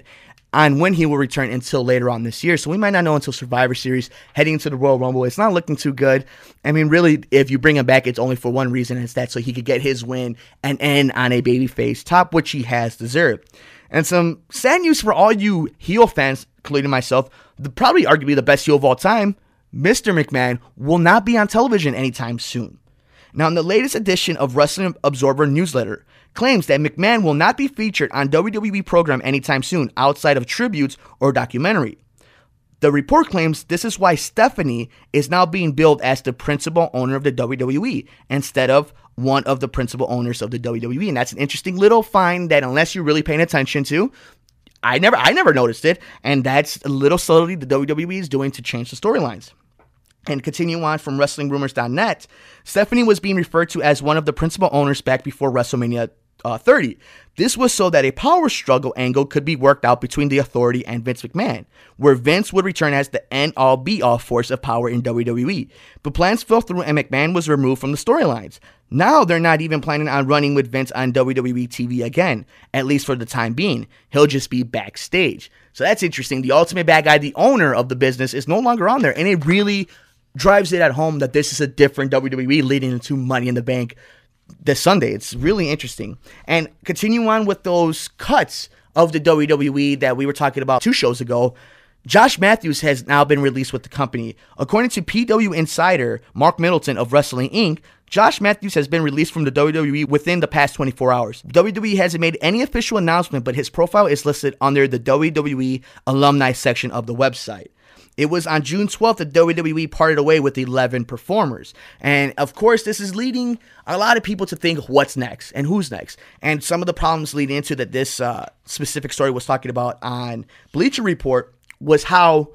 [SPEAKER 3] on when he will return until later on this year. So we might not know until Survivor Series, heading into the Royal Rumble. It's not looking too good. I mean, really, if you bring him back, it's only for one reason, and it's that so he could get his win and end on a babyface top, which he has deserved. And some sad news for all you heel fans, including myself, the, probably arguably the best heel of all time, Mister McMahon, will not be on television anytime soon. Now, in the latest edition of Wrestling Observer newsletter, claims that McMahon will not be featured on W W E program anytime soon outside of tributes or documentary. The report claims this is why Stephanie is now being billed as the principal owner of the W W E instead of one of the principal owners of the W W E. And that's an interesting little find that unless you're really paying attention to, I never I never noticed it. And that's a little subtlety the W W E is doing to change the storylines. And continue on from Wrestling Rumors dot net, Stephanie was being referred to as one of the principal owners back before WrestleMania uh, thirty. This was so that a power struggle angle could be worked out between the Authority and Vince McMahon, where Vince would return as the end-all be-all force of power in W W E. But plans fell through and McMahon was removed from the storylines. Now they're not even planning on running with Vince on W W E T V again, at least for the time being. He'll just be backstage. So that's interesting. The ultimate bad guy, the owner of the business, is no longer on there, and it really drives it at home that this is a different W W E leading into Money in the Bank this Sunday. It's really interesting. And continue on with those cuts of the W W E that we were talking about two shows ago. Josh Matthews has now been released with the company. According to P W Insider, Mark Middleton of Wrestling Incorporated, Josh Matthews has been released from the W W E within the past twenty-four hours. W W E hasn't made any official announcement, but his profile is listed under the W W E alumni section of the website. It was on June twelfth that W W E parted away with eleven performers. And of course, this is leading a lot of people to think what's next and who's next. And some of the problems leading into that this uh, specific story was talking about on Bleacher Report was how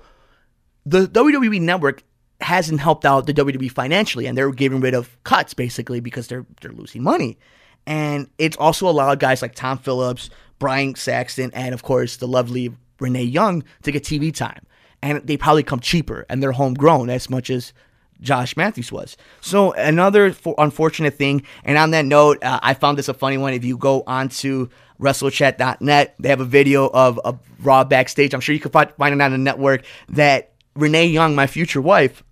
[SPEAKER 3] the W W E network hasn't helped out the W W E financially, and they're getting rid of cuts basically because they're they're losing money. And it's also allowed guys like Tom Phillips, Brian Saxton, and of course the lovely Renee Young to get T V time. And they probably come cheaper, and they're homegrown as much as Josh Matthews was. So another for unfortunate thing, and on that note, uh, I found this a funny one. If you go onto Wrestle Chat dot net, they have a video of a Raw backstage. I'm sure you can find, find it on the network that Renee Young, my future wife,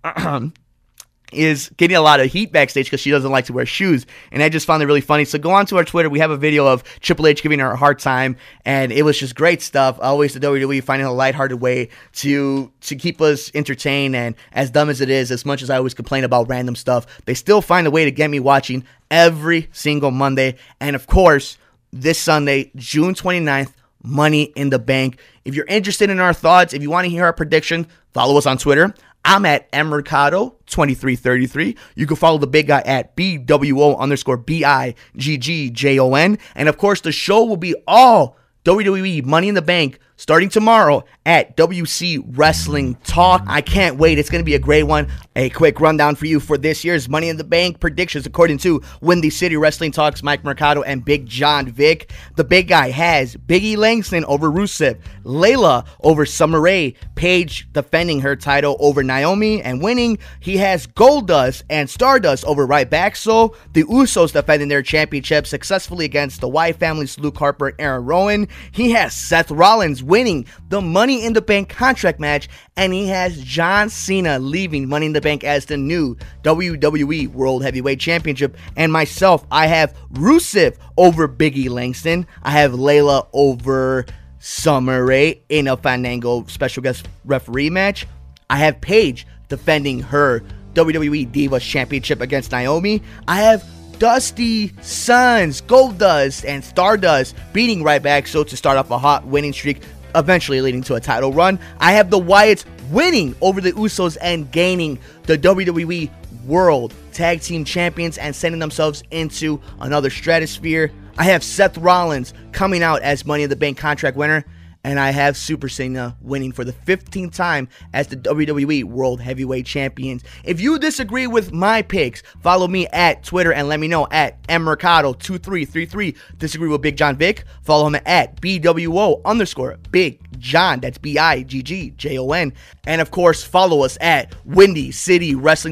[SPEAKER 3] is getting a lot of heat backstage because she doesn't like to wear shoes. And I just found it really funny. So go on to our Twitter. We have a video of Triple H giving her a hard time, and it was just great stuff. Always the W W E finding a lighthearted way to to keep us entertained. And as dumb as it is, as much as I always complain about random stuff, they still find a way to get me watching every single Monday. And of course, this Sunday, June twenty-ninth, Money in the Bank. If you're interested in our thoughts, if you want to hear our prediction, follow us on Twitter. I'm at mmercado twenty-three thirty-three. You can follow the big guy at B W O underscore B I G G J O N. And of course, the show will be all W W E Money in the Bank starting tomorrow at W C Wrestling Talk. I can't wait. It's going to be a great one. A quick rundown for you for this year's Money in the Bank predictions according to Windy City Wrestling Talk's Mike Mercado and Bigg Jon Vic. The big guy has Biggie Langston over Rusev, Layla over Summer Rae, Paige defending her title over Naomi and winning. He has Goldust and Stardust over Ryback. So the Usos defending their championship successfully against the Wyatt family's Luke Harper and Aaron Rowan. He has Seth Rollins winning the Money in the Bank contract match, and he has John Cena leaving Money in the Bank as the new W W E World Heavyweight Championship. And myself, I have Rusev over Biggie Langston. I have Layla over Summer Rae in a Fandango special guest referee match. I have Paige defending her W W E Divas Championship against Naomi. I have Dusty Sons, Goldust, and Stardust beating Ryback, so to start off a hot winning streak, eventually leading to a title run. I have the Wyatts winning over the Usos and gaining the W W E World Tag Team Champions and sending themselves into another stratosphere. I have Seth Rollins coming out as Money in the Bank contract winner. And I have Super Cena winning for the fifteenth time as the W W E World Heavyweight Champions. If you disagree with my picks, follow me at Twitter and let me know at mmercado two three three three. Disagree with Bigg Jon Vic? Follow him at B W O underscore Bigg Jon. That's B I G G J O N. And of course, follow us at Windy City Wrestling Talk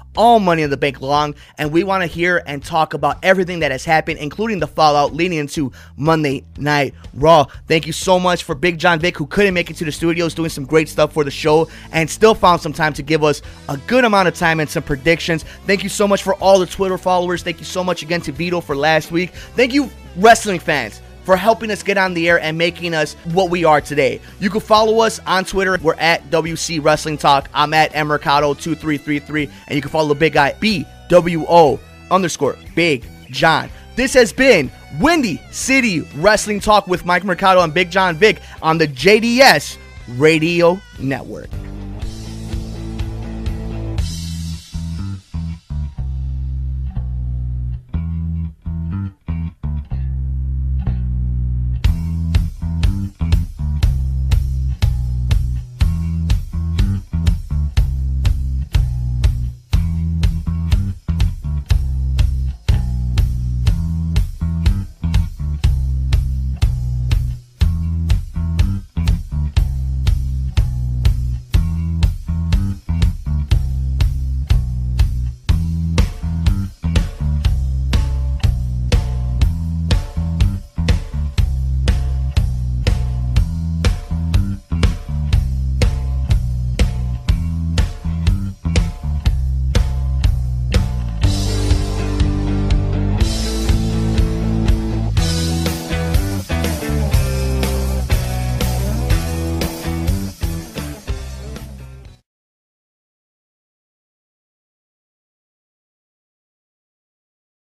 [SPEAKER 3] all Money in the Bank long, and we want to hear and talk about everything that has happened, including the fallout leading into Monday Night Raw. Thank you so much for Bigg Jon Vic, who couldn't make it to the studios, doing some great stuff for the show, and still found some time to give us a good amount of time and some predictions. Thank you so much for all the Twitter followers. Thank you so much again to Vito for last week. Thank you, wrestling fans, for helping us get on the air and making us what we are today. You can follow us on Twitter. We're at W C Wrestling Talk. I'm at M Mercado two three three three, and you can follow the big guy, B W O underscore Bigg Jon. This has been Windy City Wrestling Talk with Mike Mercado and Bigg Jon Vic on the J D S Radio Network.